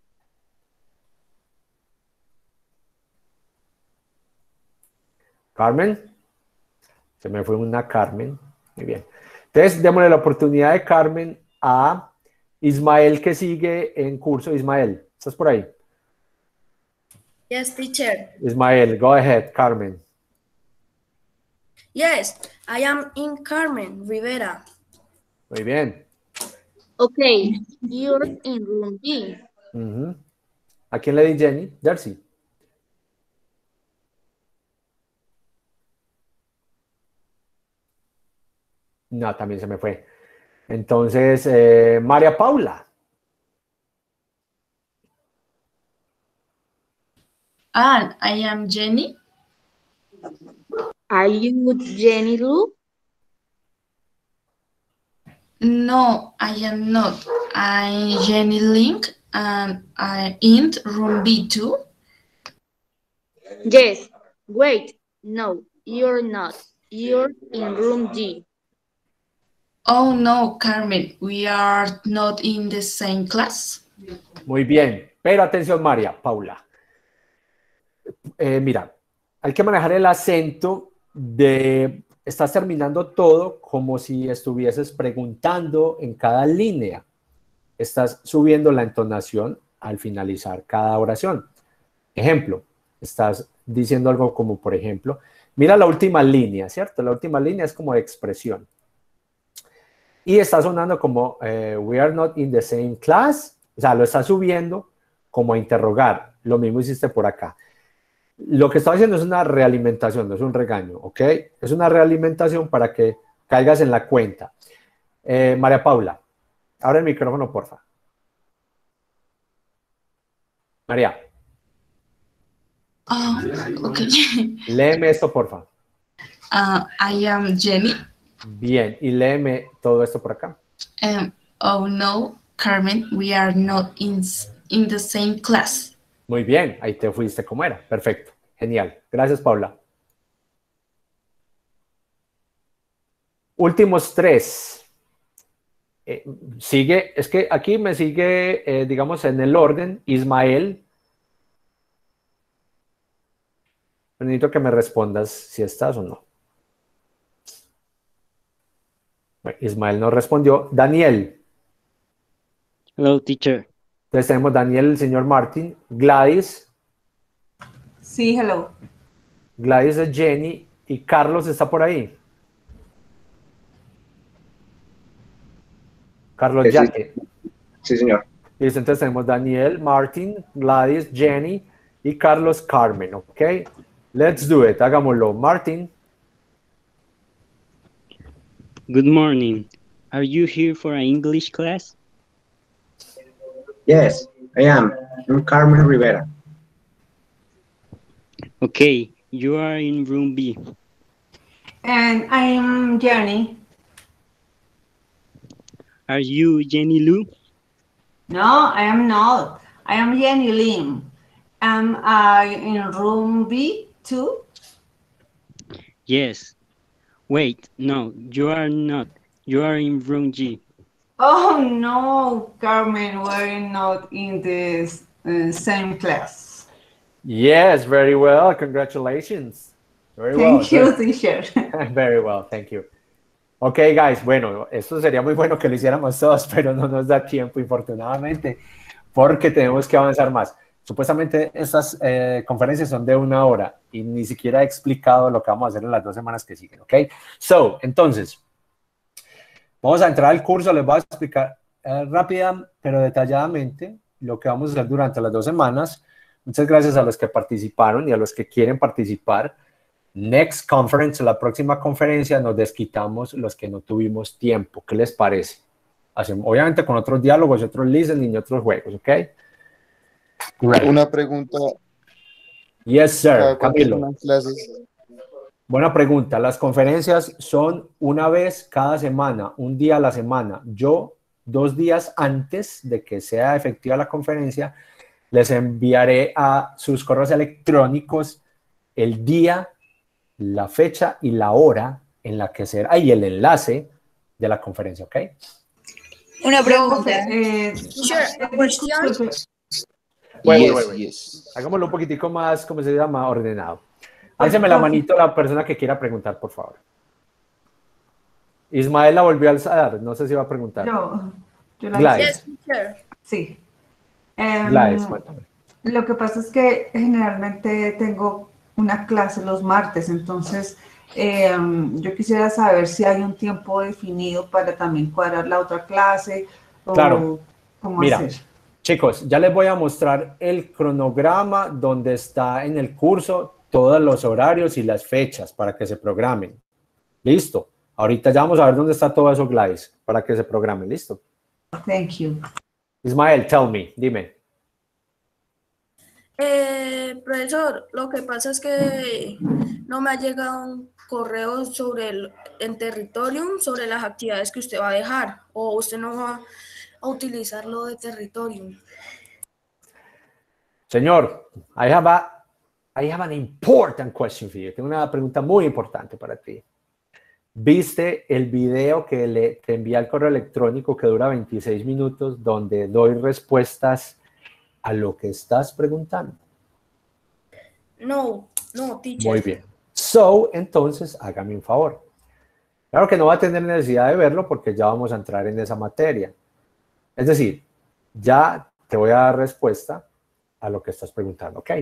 Carmen. Se me fue una Carmen. Muy bien. Entonces, démosle la oportunidad de Carmen a Ismael, que sigue en curso. Ismael, ¿estás por ahí? Yes, teacher. Ismael, go ahead, Carmen. Yes, I am in Carmen Rivera. Muy bien. Okay, you're in room B. ¿A quién le di Jenny? Darcy. No, también se me fue. Entonces, María Paula. I am Jenny. Are you Jenny Lou? No, I am not. I'm Jenny Link and I'm in room B2. Yes. Wait. No, you're not. You're in room G. Oh no, Carmen, we are not in the same class. Muy bien, pero atención María, Paula. Mira, hay que manejar el acento de... Estás terminando todo como si estuvieses preguntando en cada línea. Estás subiendo la entonación al finalizar cada oración. Ejemplo, estás diciendo algo como, por ejemplo, mira la última línea, ¿cierto? La última línea es como de expresión. Y está sonando como, we are not in the same class. O sea, lo estás subiendo como a interrogar. Lo mismo hiciste por acá. Lo que estaba haciendo es una realimentación, no es un regaño, ¿ok? Es una realimentación para que caigas en la cuenta. María Paula, abre el micrófono, porfa. María. Ok. Léeme esto, porfa. I am Jenny. Bien, y léeme todo esto por acá. Oh no, Carmen, we are not in the same class. Muy bien, ahí te fuiste como era. Perfecto, genial. Gracias, Paula. Últimos tres. Sigue, es que aquí me sigue, digamos, en el orden, Ismael. Necesito que me respondas si estás o no. Bueno, Ismael no respondió. Daniel. Hello, teacher. Entonces tenemos Daniel, el señor Martin, Gladys. Sí, hello. Gladys es Jenny y Carlos está por ahí. Carlos Yaque. Sí, señor. Listo, entonces tenemos Daniel, Martin, Gladys, Jenny y Carlos Carmen, ¿ok? Let's do it, hagámoslo. Martin. Good morning. Are you here for an English class? Yes, I am. I'm Carmen Rivera. Okay, you are in room B. And I'm Jenny. Are you Jenny Lou? No, I am not. I am Jenny Lim. Am I in room B2? Yes. Wait, no, you are not. You are in room G. Oh no, Carmen, we're not in the same class. Yes, very well. Congratulations. Very Thank well. you, teacher. Very well, thank you. Ok, guys, bueno, esto sería muy bueno que lo hiciéramos todos, pero no nos da tiempo, infortunadamente, porque tenemos que avanzar más. Supuestamente estas conferencias son de 1 hora y ni siquiera he explicado lo que vamos a hacer en las 2 semanas que siguen, ¿ok? So, entonces, vamos a entrar al curso, les voy a explicar rápida, pero detalladamente, lo que vamos a hacer durante las 2 semanas. Muchas gracias a los que participaron y a los que quieren participar. Next conference, la próxima conferencia, nos desquitamos los que no tuvimos tiempo. ¿Qué les parece? Hacemos, obviamente con otros diálogos, otros listening y otros juegos, ¿ok? Great. Una pregunta. Yes, sir. Camilo. Buena pregunta. Las conferencias son una vez cada semana, un día a la semana. Yo, 2 días antes de que sea efectiva la conferencia, les enviaré a sus correos electrónicos el día, la fecha y la hora en la que será, y el enlace de la conferencia, ¿ok? Una pregunta. Bueno, hagámoslo un poquitico más, ¿cómo se llama? Ordenado. Álceme la manito a la persona que quiera preguntar, por favor. Ismael la volvió a alzar, no sé si va a preguntar. Yo la Gladys. Sí. Gladys, cuéntame. Lo que pasa es que generalmente tengo una clase los martes, entonces yo quisiera saber si hay un tiempo definido para también cuadrar la otra clase o claro. cómo Mira, hacer. Chicos, ya les voy a mostrar el cronograma donde está en el curso todos los horarios y las fechas para que se programen. Listo. Ahorita ya vamos a ver dónde está todo eso, Gladys, para que se programen. Listo. Thank you. Ismael, tell me, dime. Profesor, lo que pasa es que no me ha llegado un correo en Territorium sobre las actividades que usted va a dejar, o usted no va a utilizar lo de Territorium. Señor, I have an important question for you. Tengo una pregunta muy importante para ti. ¿Viste el video que te envié al correo electrónico que dura 26 minutos donde doy respuestas a lo que estás preguntando? No, teacher. Muy bien. So, entonces, hágame un favor. Claro que no va a tener necesidad de verlo porque ya vamos a entrar en esa materia. Es decir, ya te voy a dar respuesta a lo que estás preguntando, ¿ok?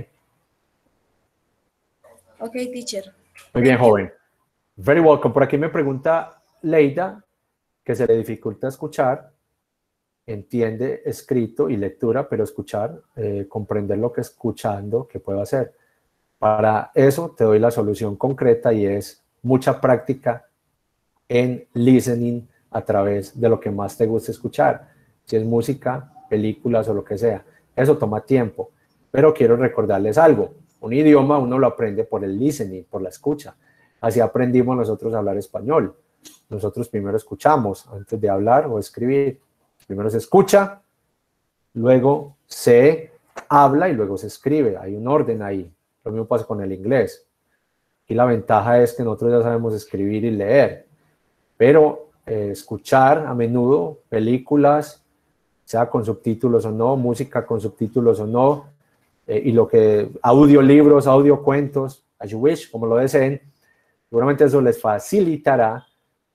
Ok, teacher. Muy bien, joven. Very welcome. Por aquí me pregunta Leida que se le dificulta escuchar, entiende escrito y lectura, pero escuchar, comprender lo que escuchando, ¿qué puedo hacer? Para eso te doy la solución concreta y es mucha práctica en listening a través de lo que más te guste escuchar. Si es música, películas o lo que sea. Eso toma tiempo, pero quiero recordarles algo. Un idioma uno lo aprende por el listening, por la escucha. Así aprendimos nosotros a hablar español. Nosotros primero escuchamos antes de hablar o escribir. Primero se escucha, luego se habla y luego se escribe. Hay un orden ahí. Lo mismo pasa con el inglés. Y la ventaja es que nosotros ya sabemos escribir y leer. Pero escuchar a menudo películas, sea con subtítulos o no, música con subtítulos o no, y lo que audiolibros, audiocuentos, as you wish, como lo deseen, seguramente eso les facilitará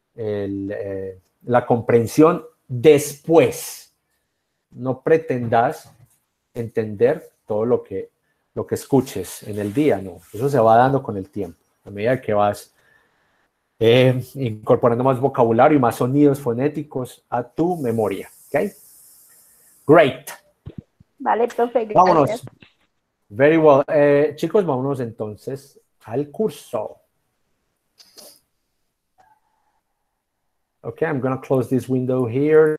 la comprensión después. No pretendas entender todo lo que escuches en el día, no. Eso se va dando con el tiempo, a medida que vas incorporando más vocabulario y más sonidos fonéticos a tu memoria, ¿ok? Great. Vale, profe, gracias. Vámonos. Very well. Chicos, vámonos entonces al curso. Okay, I'm going to close this window here.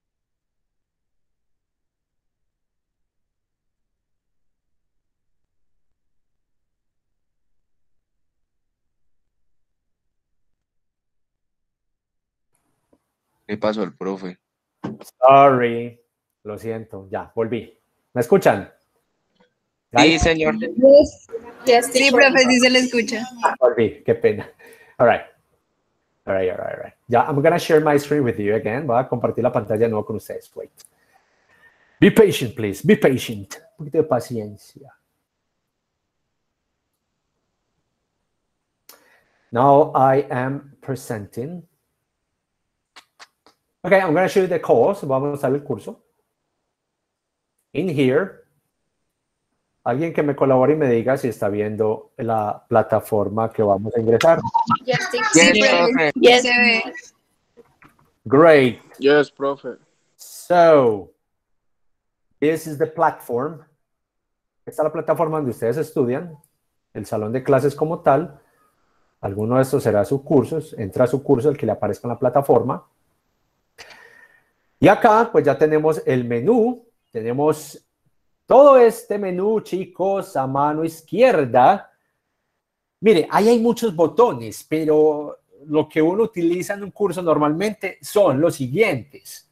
¿Qué pasó al profe? Sorry. Lo siento. Ya, volví. ¿Me escuchan? Sí, señor. Sí, profe, sí se le escucha. Volví. Qué pena. All right. Ya, I'm going to share my screen with you again. Voy a compartir la pantalla de nuevo con ustedes. Wait. Be patient, please. Be patient. Un poquito de paciencia. Now I am presenting. Okay, I'm going to show you the course. Vamos a mostrar el curso. In here, alguien que me colabore y me diga si está viendo la plataforma que vamos a ingresar. Yes, se ve. Great. Yes, profe. So, this is the platform. Esta es la plataforma donde ustedes estudian, el salón de clases como tal. Alguno de estos será su curso. Entra a su curso, el que le aparezca en la plataforma. Y acá, pues ya tenemos el menú. Tenemos todo este menú, chicos, a mano izquierda. Mire, ahí hay muchos botones, pero lo que uno utiliza en un curso normalmente son los siguientes.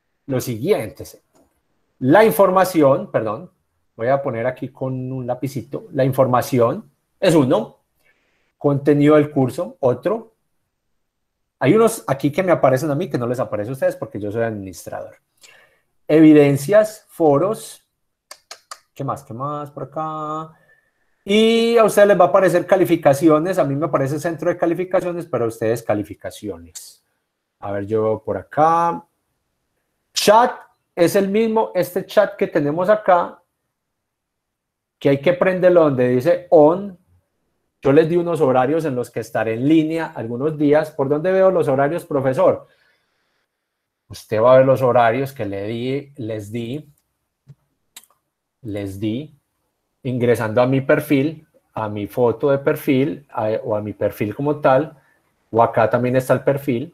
La información, perdón, voy a poner aquí con un lapicito. La información es uno. Contenido del curso, otro. Hay unos aquí que me aparecen a mí que no les aparece a ustedes porque yo soy administrador. Evidencias, foros. ¿Qué más por acá? Y a ustedes les va a aparecer calificaciones. A mí me aparece centro de calificaciones, pero a ustedes calificaciones. A ver, yo por acá. Chat es el mismo, este chat que tenemos acá, que hay que prenderlo donde dice on. Yo les di unos horarios en los que estaré en línea algunos días. ¿Por dónde veo los horarios, profesor? Usted va a ver los horarios que les di ingresando a mi perfil, a mi foto de perfil o a mi perfil como tal, o acá también está el perfil,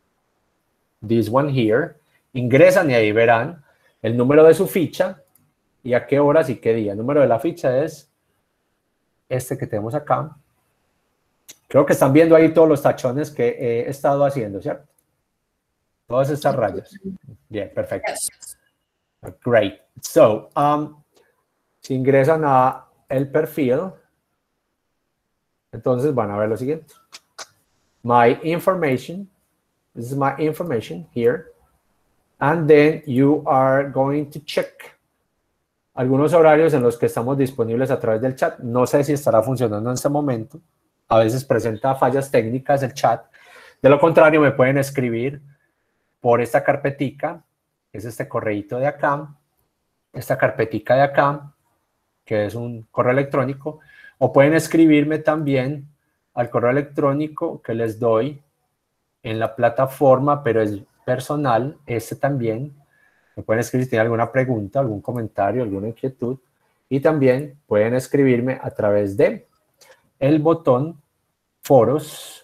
this one here. Ingresan y ahí verán el número de su ficha y a qué horas y qué día. El número de la ficha es este que tenemos acá. Creo que están viendo ahí todos los tachones que he estado haciendo, ¿cierto? Todas estas rayas. Bien, perfecto. Great. So, si ingresan a el perfil, entonces van a ver lo siguiente. My information. This is my information here. And then you are going to check algunos horarios en los que estamos disponibles a través del chat. No sé si estará funcionando en este momento. A veces presenta fallas técnicas el chat. De lo contrario, me pueden escribir por esta carpetica, que es este correíto de acá, esta carpetica de acá, que es un correo electrónico, o pueden escribirme también al correo electrónico que les doy en la plataforma, pero es personal, este también. Me pueden escribir si tienen alguna pregunta, algún comentario, alguna inquietud, y también pueden escribirme a través de el botón foros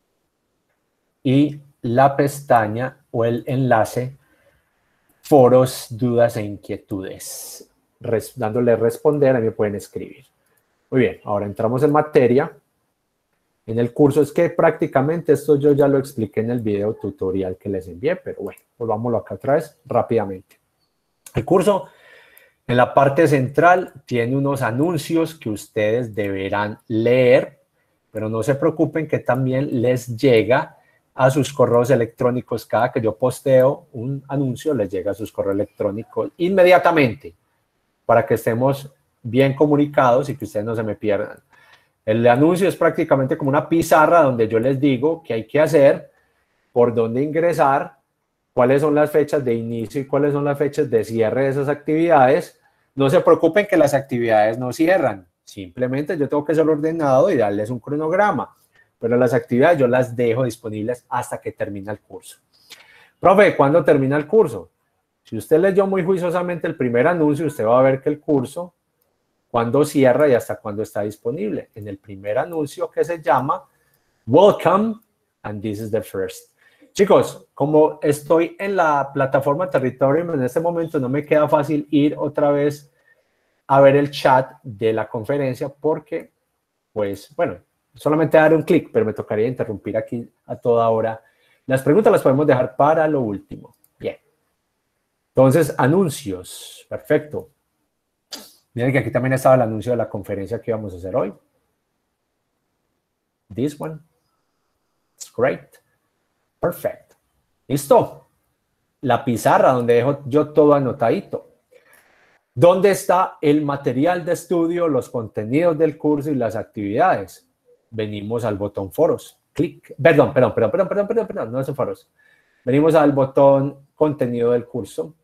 y la pestaña o el enlace foros, dudas e inquietudes. Dándole responder, a mí me pueden escribir. Muy bien, ahora entramos en materia. En el curso, es que prácticamente esto yo ya lo expliqué en el video tutorial que les envié, pero bueno, volvámoslo acá otra vez rápidamente. El curso, en la parte central, tiene unos anuncios que ustedes deberán leer, pero no se preocupen que también les llega a sus correos electrónicos. Cada que yo posteo un anuncio, les llega a sus correos electrónicos inmediatamente para que estemos bien comunicados y que ustedes no se me pierdan. El anuncio es prácticamente como una pizarra donde yo les digo qué hay que hacer, por dónde ingresar, cuáles son las fechas de inicio y cuáles son las fechas de cierre de esas actividades. No se preocupen que las actividades no cierran. Simplemente yo tengo que ser ordenado y darles un cronograma. Pero las actividades yo las dejo disponibles hasta que termine el curso. Profe, ¿cuándo termina el curso? Si usted leyó muy juiciosamente el primer anuncio, usted va a ver que el curso, cuándo cierra y hasta cuándo está disponible. En el primer anuncio que se llama Welcome and this is the first. Chicos, como estoy en la plataforma Territorium en este momento, no me queda fácil ir otra vez a ver el chat de la conferencia porque, pues, bueno, solamente dar un clic, pero me tocaría interrumpir aquí a toda hora. Las preguntas las podemos dejar para lo último. Bien. Entonces, anuncios. Perfecto. Miren que aquí también estaba el anuncio de la conferencia que íbamos a hacer hoy. This one. It's great. Perfect. Listo. La pizarra donde dejo yo todo anotadito. ¿Dónde está el material de estudio, los contenidos del curso y las actividades? Venimos al botón foros. Clic. Perdón, no es foros. Venimos al botón contenido del curso.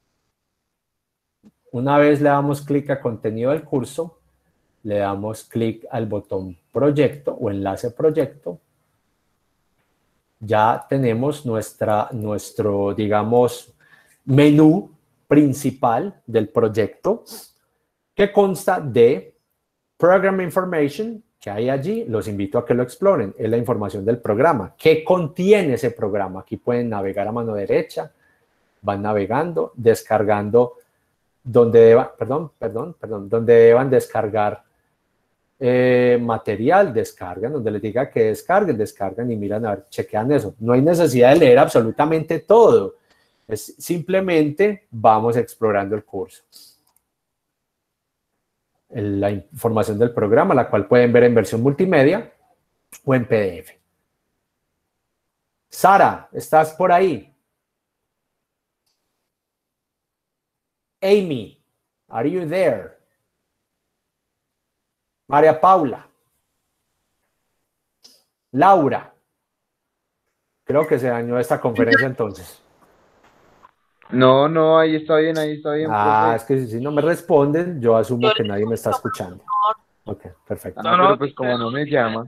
Una vez le damos clic a contenido del curso, le damos clic al botón proyecto o enlace proyecto. Ya tenemos nuestro, digamos, menú principal del proyecto que consta de Program Information, que hay allí. Los invito a que lo exploren. Es la información del programa. ¿Qué contiene ese programa? Aquí pueden navegar a mano derecha. Van navegando, descargando donde deban descargar material, descargan, donde les diga que descargan y miran a ver, chequean eso. No hay necesidad de leer absolutamente todo. Es simplemente vamos explorando el curso. La información del programa, la cual pueden ver en versión multimedia o en PDF. Sara, ¿estás por ahí? Amy, are you there? María Paula. Laura. Creo que se dañó esta conferencia entonces. No, ahí está bien, Ah, es que si no me responden, yo asumo que nadie me está escuchando. Ok, perfecto. Pero pues como no me llaman.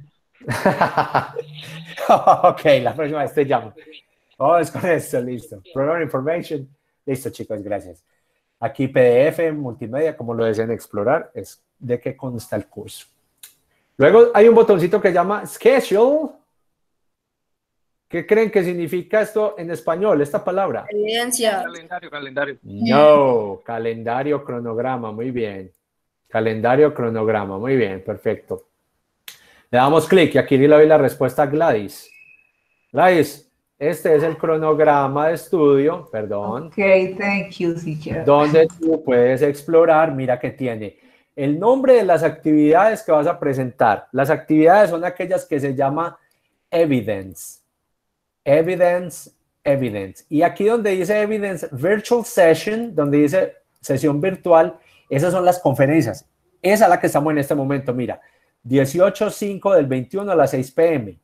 Ok, la próxima vez te llamo. Vamos con esto, listo. Program Information. Listo, chicos, gracias. Aquí PDF, multimedia, como lo deseen explorar, es de qué consta el curso. Luego hay un botoncito que llama Schedule. ¿Qué creen que significa esto en español, esta palabra? Evidencia. Calendario. No, calendario, cronograma, muy bien. Calendario, cronograma, muy bien, perfecto. Le damos clic y aquí le doy la respuesta a Gladys. Gladys, este es el cronograma de estudio, perdón. Ok, thank you, teacher. Donde tú puedes explorar, mira que tiene el nombre de las actividades que vas a presentar. Las actividades son aquellas que se llama evidence. Evidence. Y aquí donde dice evidence, virtual session, donde dice sesión virtual, esas son las conferencias. Esa es la que estamos en este momento, mira. 18/5 del 21 a las 6 p.m.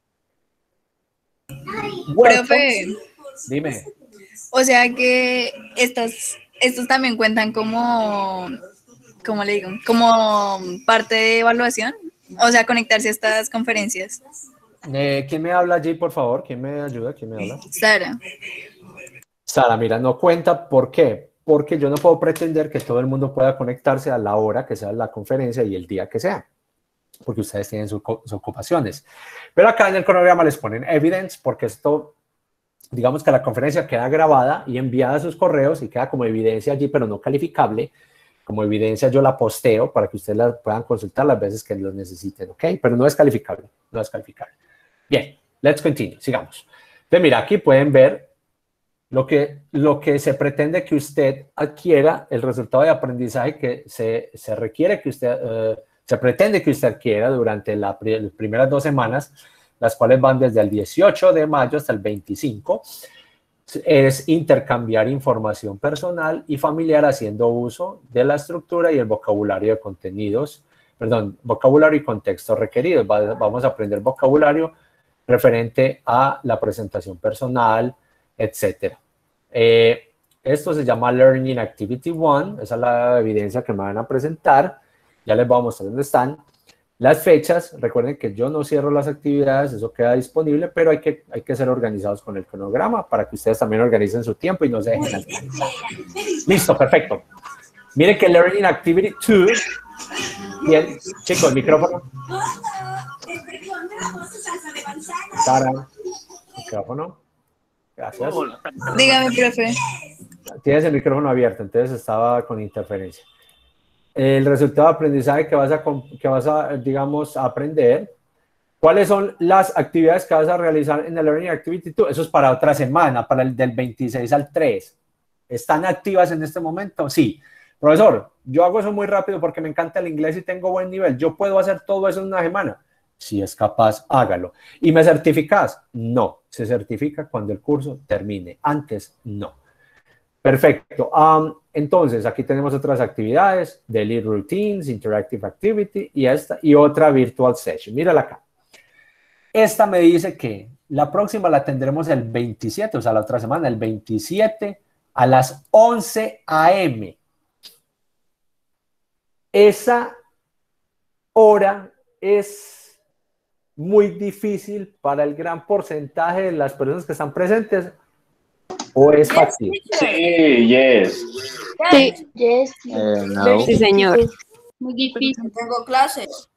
Profe, Dime. o sea que estos también cuentan como, ¿cómo le digo? Como parte de evaluación, o sea, conectarse a estas conferencias. ¿Quién me habla allí, por favor? ¿Quién me ayuda? ¿Quién me habla? Sara. Sara, mira, no cuenta. ¿Por qué? Porque yo no puedo pretender que todo el mundo pueda conectarse a la hora que sea la conferencia y el día que sea, porque ustedes tienen sus ocupaciones. Pero acá en el cronograma les ponen evidence, porque esto, digamos que la conferencia queda grabada y enviada a sus correos y queda como evidencia allí, pero no calificable. Como evidencia yo la posteo para que ustedes la puedan consultar las veces que lo necesiten, ¿ok? Pero no es calificable, no es calificable. Bien, let's continue, sigamos. Entonces, mira, aquí pueden ver lo que se pretende que usted adquiera, el resultado de aprendizaje que se requiere que usted, se pretende que usted adquiera durante las primeras 2 semanas, las cuales van desde el 18 de mayo hasta el 25, es intercambiar información personal y familiar haciendo uso de la estructura y el vocabulario de contenidos, vocabulario y contexto requeridos. Vamos a aprender vocabulario referente a la presentación personal, etcétera. Esto se llama Learning Activity 1, esa es la evidencia que me van a presentar. Ya les voy a mostrar dónde están. Las fechas, recuerden que yo no cierro las actividades, eso queda disponible, pero hay que ser organizados con el cronograma para que ustedes también organicen su tiempo y no se dejen alcanzar. Listo, perfecto. Miren que Learning Activity 2, bien, chicos, micrófono. Sara, micrófono. Gracias. Dígame, profe. Tienes el micrófono abierto, entonces estaba con interferencia. El resultado de aprendizaje que vas a, digamos, aprender. ¿Cuáles son las actividades que vas a realizar en el Learning Activity 2? Eso es para otra semana, para el del 26 al 3. ¿Están activas en este momento? Sí. Profesor, yo hago eso muy rápido porque me encanta el inglés y tengo buen nivel. ¿Yo puedo hacer todo eso en una semana? Si es capaz, hágalo. ¿Y me certificas? No. Se certifica cuando el curso termine. Antes, no. Perfecto. Entonces, aquí tenemos otras actividades, Daily Routines, Interactive Activity y otra Virtual Session. Mírala acá. Esta me dice que la próxima la tendremos el 27, o sea, la otra semana, el 27 a las 11 a.m. Esa hora es muy difícil para el gran porcentaje de las personas que están presentes. ¿O es fácil? Sí, yes. Sí, Yes. no. Sí, señor. Muy difícil. Tengo clases.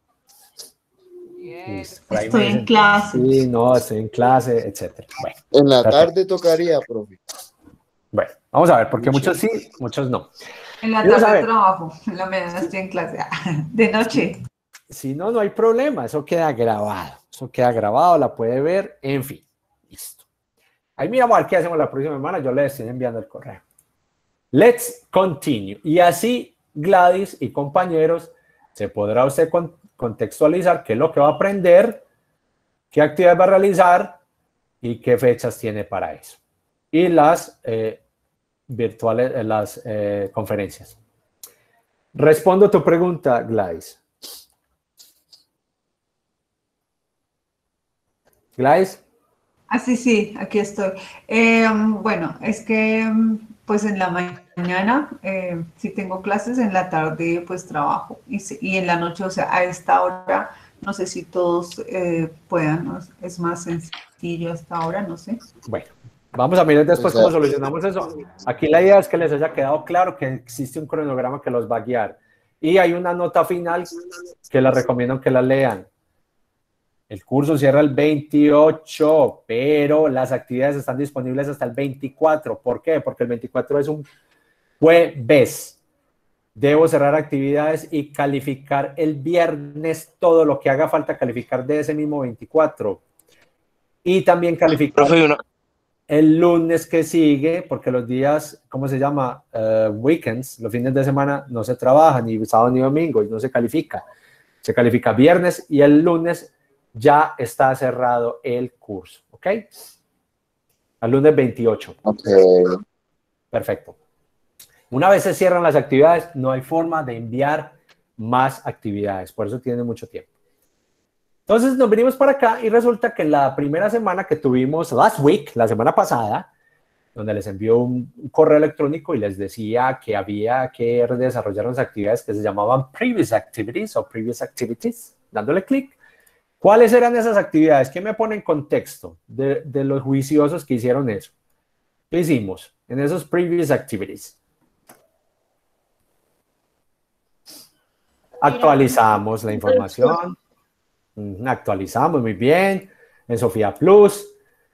Estoy en clase. Sí, no, estoy en clase, etc. Bueno, en la perfecto. tarde tocaría, profe. Bueno, vamos a ver, porque muchos sí, muchos no. En la tarde trabajo, en la mañana estoy en clase. De noche. Si no, no hay problema, eso queda grabado. Eso queda grabado, la puede ver, en fin. Listo. Ahí miramos a ver qué hacemos la próxima semana, yo les estoy enviando el correo. Let's continue. Y así, Gladys y compañeros, se podrá usted contextualizar qué es lo que va a aprender, qué actividades va a realizar y qué fechas tiene para eso. Y las virtuales, las conferencias. Respondo tu pregunta, Gladys. Gladys. Ah, sí, aquí estoy. Bueno, es que pues en la mañana sí tengo clases, en la tarde pues trabajo y en la noche, o sea, a esta hora, no sé si todos puedan, ¿no? Es más sencillo hasta ahora, no sé. Bueno, vamos a mirar después cómo solucionamos eso. Aquí la idea es que les haya quedado claro que existe un cronograma que los va a guiar y hay una nota final que les recomiendo que la lean. El curso cierra el 28, pero las actividades están disponibles hasta el 24. ¿Por qué? Porque el 24 es un jueves. Debo cerrar actividades y calificar el viernes todo lo que haga falta calificar de ese mismo 24. Y también calificar el lunes que sigue, porque los días, ¿cómo se llama? Weekends, los fines de semana no se trabaja, ni sábado ni domingo, y no se califica. Se califica viernes y el lunes ya está cerrado el curso, ¿ok? Al lunes 28. Ok. Perfecto. Una vez se cierran las actividades, no hay forma de enviar más actividades, por eso tiene mucho tiempo. Entonces nos venimos para acá y resulta que la primera semana que tuvimos, last week, la semana pasada, donde les envió un correo electrónico y les decía que había que desarrollar unas actividades que se llamaban Previous Activities o Previous Activities, dándole clic. ¿Cuáles eran esas actividades? ¿Qué me pone en contexto de los juiciosos que hicieron eso? ¿Qué hicimos en esos Previous Activities? Actualizamos la información. Actualizamos muy bien en Sofía Plus.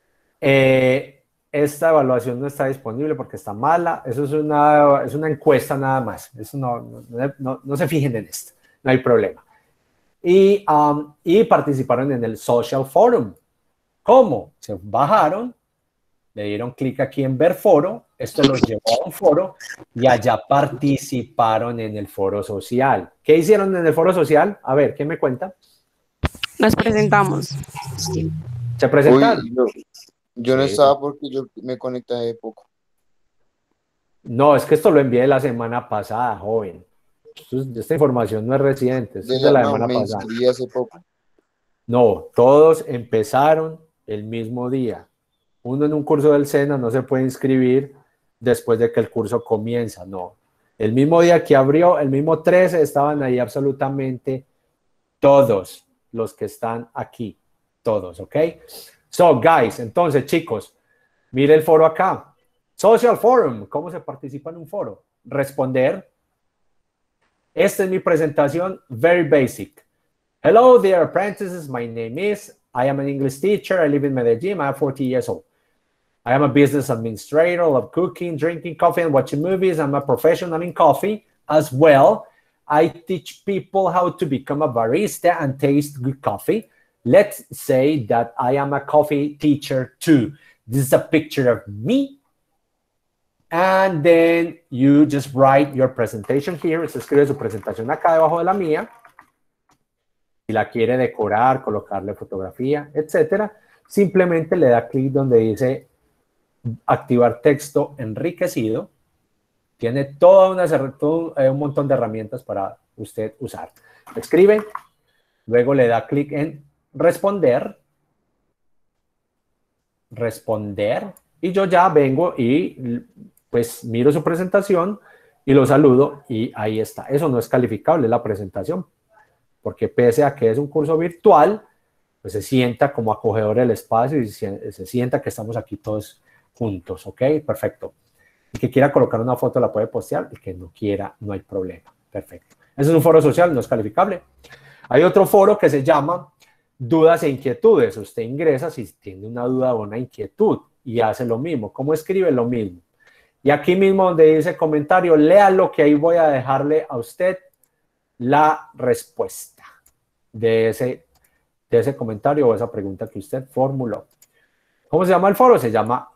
Esta evaluación no está disponible porque está mala. Eso es una encuesta nada más. Eso no se fijen en esto. No hay problema. Y participaron en el Social Forum. ¿Cómo? Se bajaron, le dieron clic aquí en ver foro, esto los llevó a un foro y allá participaron en el foro social. ¿Qué hicieron en el foro social? A ver, ¿qué me cuenta? Nos presentamos. ¿Se presentaron? Uy, yo no estaba porque yo me conecté de poco. No, es que esto lo envié la semana pasada, joven. Esta información no es reciente, es de la semana pasada. Me inscribí hace poco. No, todos empezaron el mismo día. Uno en un curso del SENA no se puede inscribir después de que el curso comienza, no. El mismo día que abrió, el mismo 13, estaban ahí absolutamente todos los que están aquí. Todos, ¿ok? So, guys, entonces, chicos, mire el foro acá. Social Forum, ¿cómo se participa en un foro? Responder. Esta es mi presentación, very basic. Hello, dear apprentices. My name is, I am an English teacher. I live in Medellin. I am 40 years old. I am a business administrator. I love cooking, drinking coffee, and watching movies. I'm a professional in coffee as well. I teach people how to become a barista and taste good coffee. Let's say that I am a coffee teacher too. This is a picture of me. And then you just write your presentation here. Se escribe su presentación acá debajo de la mía. Si la quiere decorar, colocarle fotografía, etcétera, simplemente le da clic donde dice activar texto enriquecido. Tiene todo un montón de herramientas para usted usar. Escribe, luego le da clic en responder, y yo ya vengo y pues miro su presentación y lo saludo y ahí está. Eso no es calificable, la presentación, porque pese a que es un curso virtual, pues se sienta como acogedor el espacio y se sienta que estamos aquí todos juntos, ¿ok? Perfecto. El que quiera colocar una foto la puede postear, el que no quiera no hay problema. Perfecto. Ese es un foro social, no es calificable. Hay otro foro que se llama dudas e inquietudes. Usted ingresa si tiene una duda o una inquietud y hace lo mismo. ¿Cómo escribe? Lo mismo. Y aquí mismo donde dice comentario, léalo, que ahí voy a dejarle a usted la respuesta de ese comentario o esa pregunta que usted formuló. ¿Cómo se llama el foro? Se llama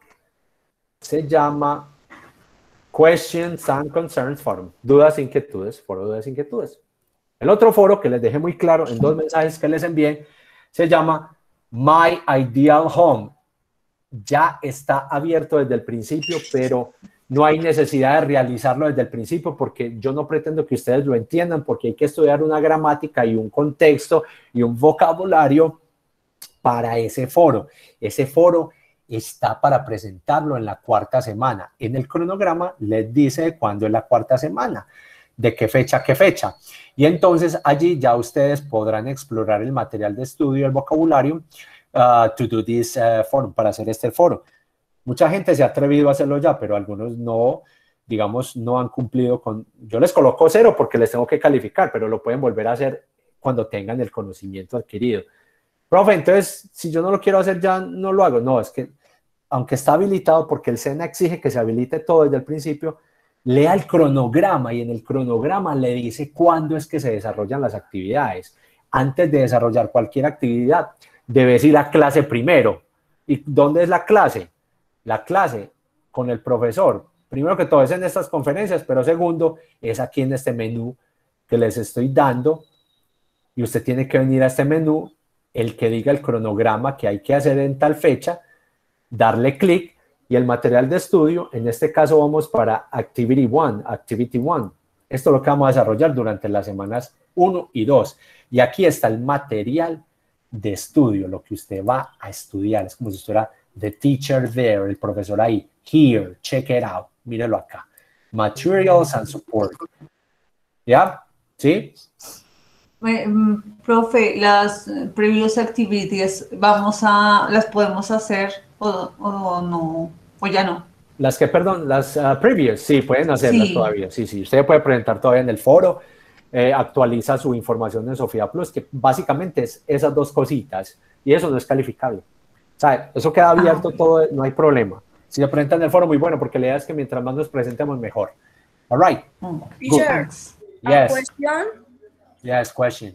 Questions and Concerns Forum. Dudas e inquietudes, foro de dudas e inquietudes. El otro foro que les dejé muy claro en 2 mensajes que les envié se llama My Ideal Home. Ya está abierto desde el principio, pero no hay necesidad de realizarlo desde el principio porque yo no pretendo que ustedes lo entiendan, porque hay que estudiar una gramática y un contexto y un vocabulario para ese foro. Ese foro está para presentarlo en la 4ª semana. En el cronograma les dice cuándo es la 4ª semana, de qué fecha a qué fecha. Y entonces allí ya ustedes podrán explorar el material de estudio, el vocabulario, to do this forum, para hacer este foro. Mucha gente se ha atrevido a hacerlo ya, pero algunos no, digamos, no han cumplido con... Yo les coloco 0 porque les tengo que calificar, pero lo pueden volver a hacer cuando tengan el conocimiento adquirido. Profe, entonces, si yo no lo quiero hacer ya, no lo hago. No, es que, aunque está habilitado, porque el SENA exige que se habilite todo desde el principio, lea el cronograma y en el cronograma le dice cuándo es que se desarrollan las actividades. Antes de desarrollar cualquier actividad, debes ir a clase primero. ¿Y dónde es la clase? La clase con el profesor. Primero que todo es en estas conferencias, pero segundo es aquí en este menú que les estoy dando y usted tiene que venir a este menú, el que diga el cronograma que hay que hacer en tal fecha, darle clic y el material de estudio, en este caso vamos para Activity 1. Esto es lo que vamos a desarrollar durante las semanas 1 y 2. Y aquí está el material de estudio, lo que usted va a estudiar. Es como si estuviera the teacher there, el profesor ahí. Here, check it out. Mírelo acá. Materials and support. ¿Ya? ¿Sí? Profe, las previous activities, ¿las podemos hacer o no? ¿O ya no? Las que, perdón, las previous, sí, pueden hacerlas Sí. todavía. Sí, sí. Usted puede presentar todavía en el foro. Actualiza su información en Sofía Plus, que básicamente es esas dos cositas, y eso no es calificable. O sea, eso queda abierto todo, no hay problema. Si lo presentan en el foro, muy bueno, porque la idea es que mientras más nos presentemos, mejor. All right. Teacher, Yes. cuestión. Yes, question.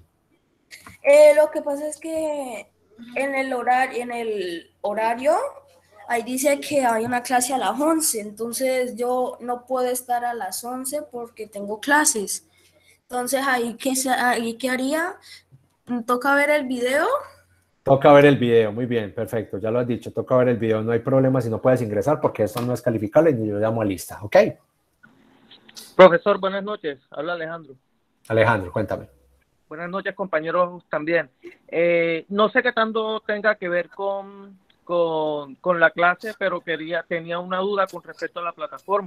Lo que pasa es que en el horario, ahí dice que hay una clase a las 11, entonces yo no puedo estar a las 11 porque tengo clases. Entonces, ahí qué haría, toca ver el video. Toca ver el video, muy bien, perfecto, ya lo has dicho, toca ver el video, no hay problema si no puedes ingresar porque esto no es calificable ni yo llamo a lista, ¿ok? Profesor, buenas noches, habla Alejandro. Alejandro, cuéntame. Buenas noches, compañeros también. No sé qué tanto tenga que ver con la clase, pero tenía una duda con respecto a la plataforma.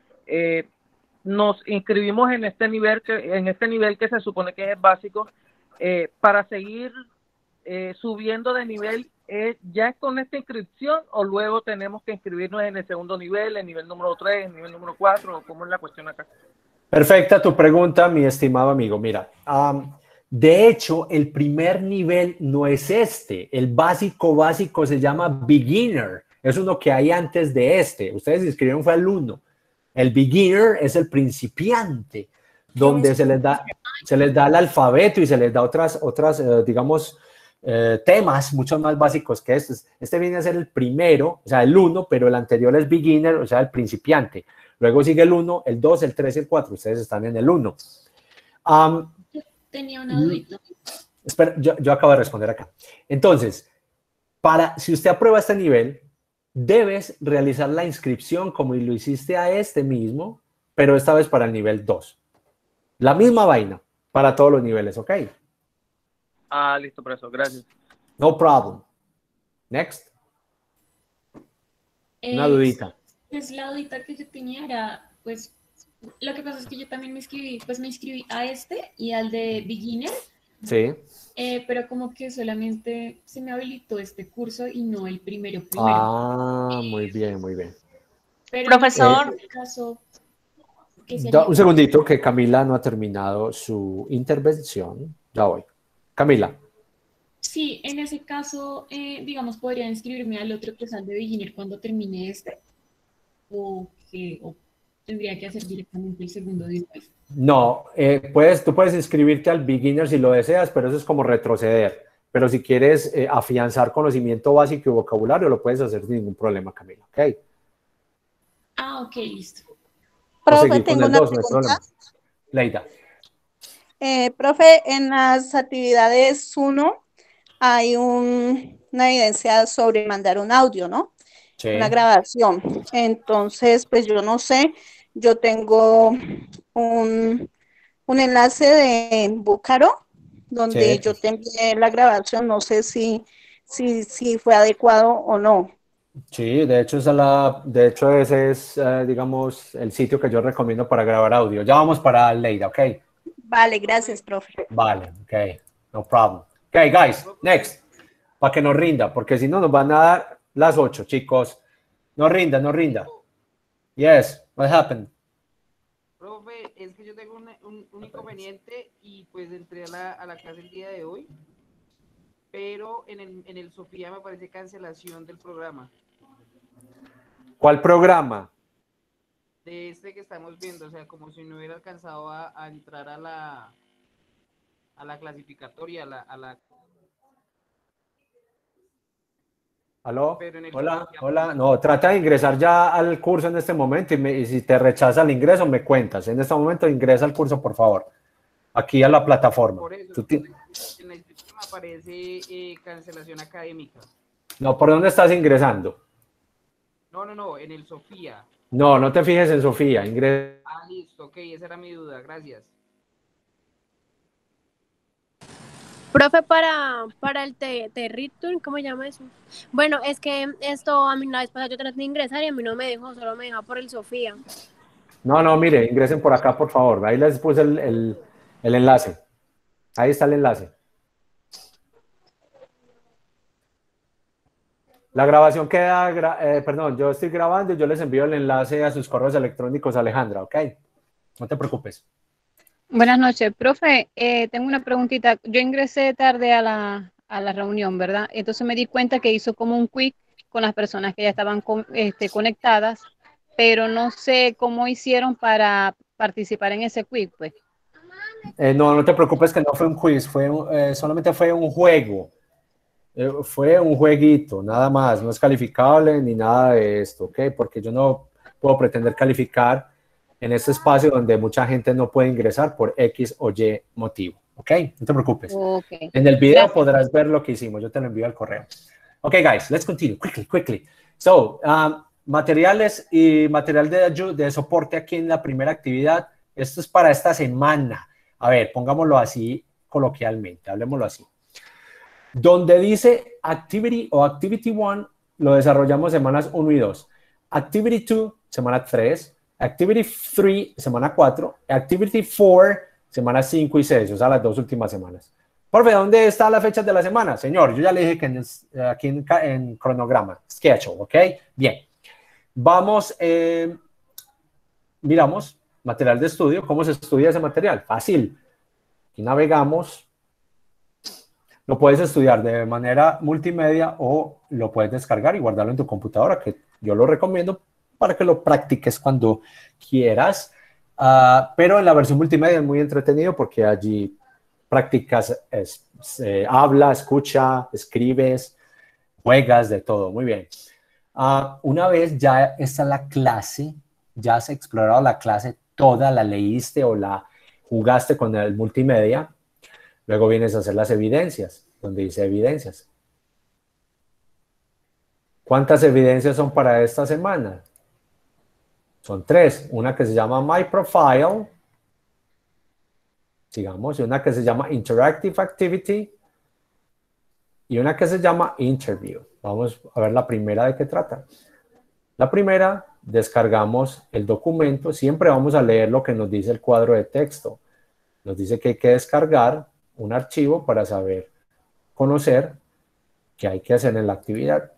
Nos inscribimos en este nivel que se supone que es básico. Para seguir subiendo de nivel, ¿ya es con esta inscripción o luego tenemos que inscribirnos en el segundo nivel, el nivel número 3, el nivel número 4, o cómo es la cuestión acá? Perfecta tu pregunta, mi estimado amigo. Mira, de hecho, el primer nivel no es este. El básico se llama beginner. Es uno que hay antes de este. Ustedes inscribieron fue el 1. El beginner es el principiante, donde se les da el alfabeto y se les da otras digamos, temas mucho más básicos que este. Este viene a ser el primero, o sea, el 1, pero el anterior es beginner, o sea, el principiante. Luego sigue el 1, el 2, el 3 y el 4. Ustedes están en el 1. Tenía una dudita. Espera, yo acabo de responder acá. Entonces, si usted aprueba este nivel, debes realizar la inscripción como lo hiciste a este mismo, pero esta vez para el nivel 2. La misma vaina para todos los niveles, ¿ok? Listo, profesor, gracias. No problem. Next. Una dudita. Pues la dudita que yo tenía era, pues, lo que pasa es que yo también me inscribí a este y al de beginner. Sí. Pero como que solamente se me habilitó este curso y no el primero. Muy bien, muy bien. Pero Profesor. en este caso, ¿qué sería? Un segundito que Camila no ha terminado su intervención. Ya voy. Camila. Sí, en ese caso, digamos, podría inscribirme al otro que es al de beginner cuando termine este. O tendría que hacer directamente el segundo después. No, tú puedes inscribirte al beginner si lo deseas, pero eso es como retroceder. Pero si quieres afianzar conocimiento básico y vocabulario, lo puedes hacer sin ningún problema, Camila. ¿Ok? Ok, listo. Profe, tengo una pregunta. Leida. Profe, en las actividades 1 hay una evidencia sobre mandar un audio, ¿no? Sí. Una grabación. Entonces, pues yo no sé, yo tengo un enlace de Búcaro donde Sí. yo te envié la grabación, no sé si fue adecuado o no. Sí, de hecho ese es, digamos, el sitio que yo recomiendo para grabar audio. Ya vamos para Leida, ¿ok? Vale, gracias, profe. Vale, ok, no problem. Ok, guys, next. Para que nos rinda, porque si no nos van a dar las 8, chicos. No rinda. Yes, what happened? Profe, es que yo tengo un inconveniente y pues entré a la clase el día de hoy pero en el Sofía me aparece cancelación del programa. ¿Cuál programa? De este que estamos viendo, o sea, como si no hubiera alcanzado a entrar a la clasificatoria, a la... ¿Aló? Pero en el Hola, Sofía- hola. No, trata de ingresar ya al curso en este momento y si te rechaza el ingreso, me cuentas. En este momento ingresa al curso, por favor. Aquí a la plataforma. Por eso, Tú ti- en la inscripción me aparece cancelación académica. No, ¿por dónde estás ingresando? No, en el Sofía. No, no te fijes en Sofía. Ingresa. Ah, listo, ok, esa era mi duda, gracias. Profe, para el territorio, ¿cómo se llama eso? Bueno, es que esto a mí la vez pasada yo traté de ingresar y a mí no me dejó, solo me deja por el Sofía. No, mire, ingresen por acá, por favor. Ahí les puse el enlace. Ahí está el enlace. La grabación queda, perdón, yo estoy grabando y yo les envío el enlace a sus correos electrónicos, Alejandra, ¿ok? No te preocupes. Buenas noches, profe. Tengo una preguntita. Yo ingresé tarde a la reunión, ¿verdad? Entonces me di cuenta que hizo como un quiz con las personas que ya estaban conectadas, pero no sé cómo hicieron para participar en ese quiz, pues. No te preocupes que no fue un quiz, solamente fue un juego. Fue un jueguito, nada más, no es calificable ni nada de esto, ¿ok? Porque yo no puedo pretender calificar en este espacio donde mucha gente no puede ingresar por X o Y motivo, ¿ok? No te preocupes. Okay. En el video Gracias. podrás ver lo que hicimos, yo te lo envío al correo. Ok, guys, let's continue, quickly. So, materiales y material de soporte aquí en la primera actividad, esto es para esta semana. A ver, pongámoslo así coloquialmente, hablemoslo así. Donde dice Activity o Activity 1, lo desarrollamos semanas 1 y 2. Activity 2, semana 3. Activity 3, semana 4. Activity 4, semana 5 y 6, o sea, las 2 últimas semanas. Profe, ¿dónde está la fecha de la semana? Señor, yo ya le dije que aquí en cronograma, schedule, ¿ok? Bien. Vamos, miramos material de estudio. ¿Cómo se estudia ese material? Fácil. Aquí navegamos. Lo puedes estudiar de manera multimedia o lo puedes descargar y guardarlo en tu computadora, que yo lo recomiendo para que lo practiques cuando quieras. Pero en la versión multimedia es muy entretenido porque allí practicas, habla, escucha, escribes, juegas, de todo. Muy bien. Una vez ya está la clase, ya has explorado la clase toda, la leíste o la jugaste con el multimedia. Luego vienes a hacer las evidencias, donde dice evidencias. ¿Cuántas evidencias son para esta semana? Son 3. Una que se llama My Profile. Sigamos. Y una que se llama Interactive Activity. Y una que se llama Interview. Vamos a ver la primera de qué trata. La primera, descargamos el documento. Siempre vamos a leer lo que nos dice el cuadro de texto. Nos dice que hay que descargar un archivo para saber, conocer qué hay que hacer en la actividad.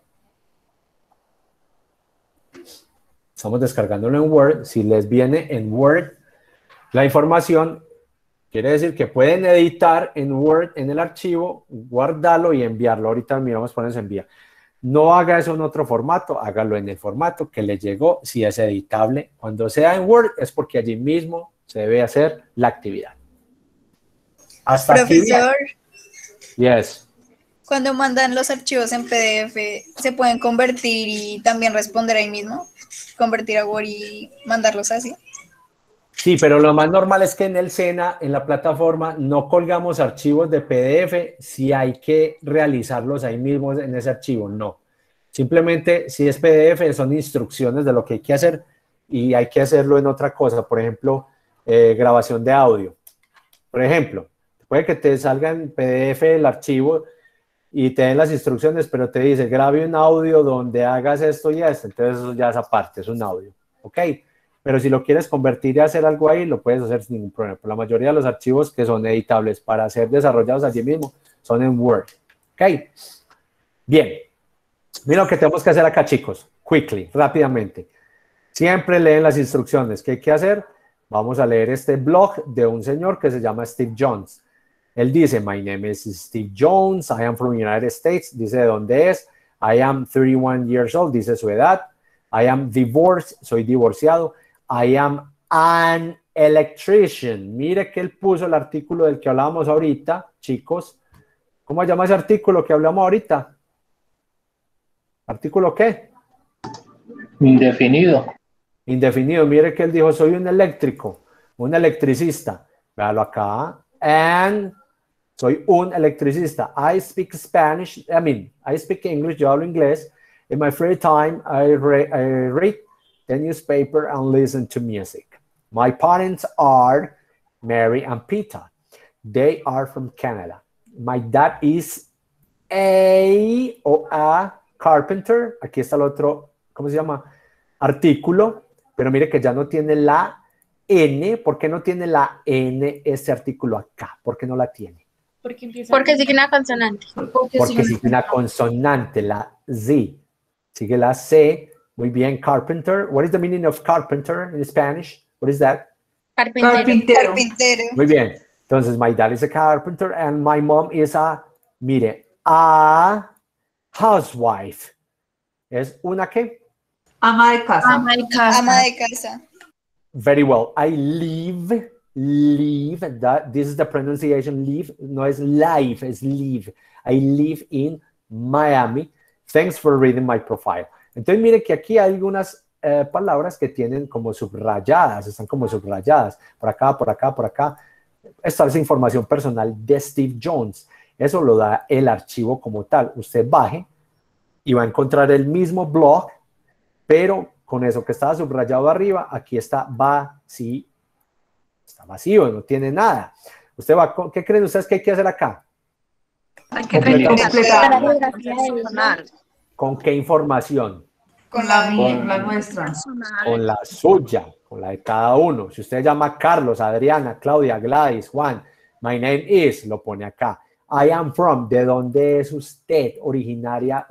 Estamos descargándolo en Word. Si les viene en Word la información, quiere decir que pueden editar en Word, en el archivo, guardarlo y enviarlo. Ahorita miramos, ponemos envía. No haga eso en otro formato, hágalo en el formato que le llegó, si es editable. Cuando sea en Word es porque allí mismo se debe hacer la actividad. Hasta Profesor, aquí. Yes. cuando mandan los archivos en PDF, ¿se pueden convertir y también responder ahí mismo? Convertir a Word y mandarlos así. Sí, pero lo más normal es que en el SENA, en la plataforma, no colgamos archivos de PDF si hay que realizarlos ahí mismo en ese archivo. No. Simplemente, si es PDF, son instrucciones de lo que hay que hacer y hay que hacerlo en otra cosa. Por ejemplo, grabación de audio. Por ejemplo, puede que te salga en PDF el archivo y te den las instrucciones, pero te dice, grabe un audio donde hagas esto y esto. Entonces, eso ya es aparte, es un audio. ¿Ok? Pero si lo quieres convertir y hacer algo ahí, lo puedes hacer sin ningún problema. Pero la mayoría de los archivos que son editables para ser desarrollados allí mismo son en Word. ¿Ok? Bien. Mira lo que tenemos que hacer acá, chicos. Quickly, rápidamente. Siempre leen las instrucciones. ¿Qué hay que hacer? Vamos a leer este blog de un señor que se llama Steve Jobs. Él dice, my name is Steve Jones, I am from United States, dice de dónde es, I am 31 years old, dice su edad, I am divorced, soy divorciado, I am an electrician. Mire que él puso el artículo del que hablábamos ahorita, chicos. ¿Cómo se llama ese artículo que hablamos ahorita? ¿Artículo qué? Indefinido. Indefinido. Mire que él dijo, soy un eléctrico, un electricista. Véalo acá. And soy un electricista. I speak Spanish. I speak English. Yo hablo inglés. In my free time, I read the newspaper and listen to music. My parents are Mary and Peter. They are from Canada. My dad is a carpenter. Aquí está el otro, ¿cómo se llama? Artículo, pero mire que ya no tiene la N. ¿Por qué no tiene la N este artículo acá? ¿Por qué no la tiene? Porque sigue una consonante. Porque sigue una consonante, la Z. Sigue la C. Muy bien, carpenter. What is the meaning of carpenter in Spanish? What is that? Carpintero. Muy bien. Entonces, my dad is a carpenter and my mom is a housewife. ¿Es una qué? Ama de casa. Ama de casa. Very well. I live, this is the pronunciation, live, no es live, es live. I live in Miami. Thanks for reading my profile. Entonces, mire que aquí hay algunas palabras que tienen como subrayadas, están como subrayadas, por acá, por acá, por acá. Esta es información personal de Steve Jones. Eso lo da el archivo como tal. Usted baje y va a encontrar el mismo blog, pero con eso que estaba subrayado arriba, aquí está vacío. Está vacío, no tiene nada. Usted va, ¿qué creen ustedes que hay que hacer acá? Hay que completar. ¿Con qué información? Con la nuestra. Con la suya, con la de cada uno. Si usted llama Carlos, Adriana, Claudia, Gladys, Juan, my name is, lo pone acá. I am from, ¿de dónde es usted? Originaria,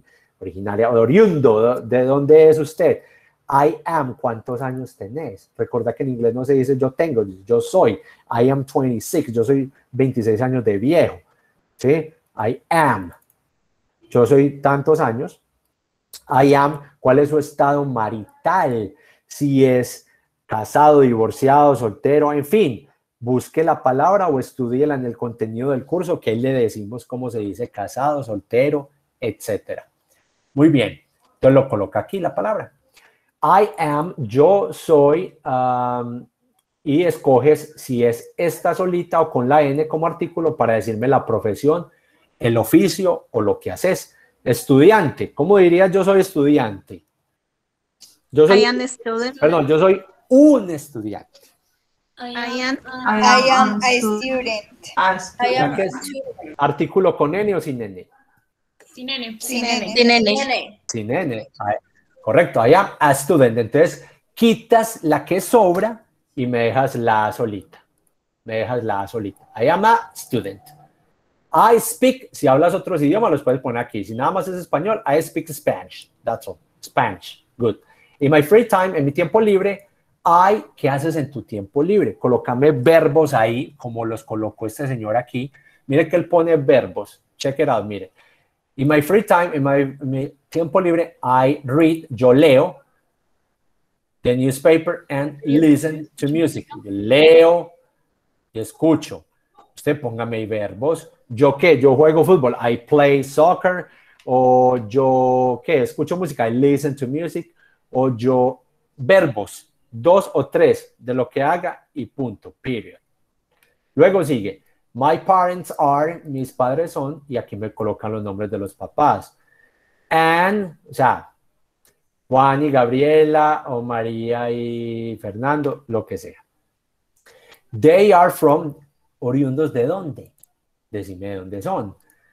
oriundo, ¿de dónde es usted? I am, ¿cuántos años tenés? Recuerda que en inglés no se dice yo tengo, yo soy. I am 26, yo soy 26 años de viejo. ¿Sí? I am. Yo soy tantos años. I am, ¿cuál es su estado marital? Si es casado, divorciado, soltero, en fin. Busque la palabra o estúdiela en el contenido del curso, que ahí le decimos cómo se dice casado, soltero, etc. Muy bien. Entonces lo coloca aquí la palabra. I am, yo soy, y escoges si es esta solita o con la N como artículo para decirme la profesión, el oficio o lo que haces. Estudiante, ¿cómo dirías yo soy estudiante? Yo soy, I am a student. Perdón, yo soy un estudiante. I am a student. ¿Artículo con N o sin N? Sin N. Sin N. Sin N. Correcto, I am a student. Entonces, quitas la que sobra y me dejas la solita. I am a student. I speak, si hablas otros idiomas, los puedes poner aquí. Si nada más es español, I speak Spanish. That's all. Spanish. Good. In my free time, en mi tiempo libre, ¿qué haces en tu tiempo libre? Colócame verbos ahí, como los colocó este señor aquí. Mire que él pone verbos. Check it out, mire. In my free time, en mi tiempo libre, I read, yo leo the newspaper and listen to music. Yo leo y escucho. Usted póngame ahí verbos. ¿Yo qué? Yo juego fútbol. I play soccer. O yo, ¿qué? Escucho música. I listen to music. O yo, verbos. 2 o 3 de lo que haga y punto. Period. Luego sigue. My parents are, mis padres son, y aquí me colocan los nombres de los papás. And, o sea, Juan y Gabriela, o María y Fernando, lo que sea. They are from, oriundos de dónde. Decime de dónde son.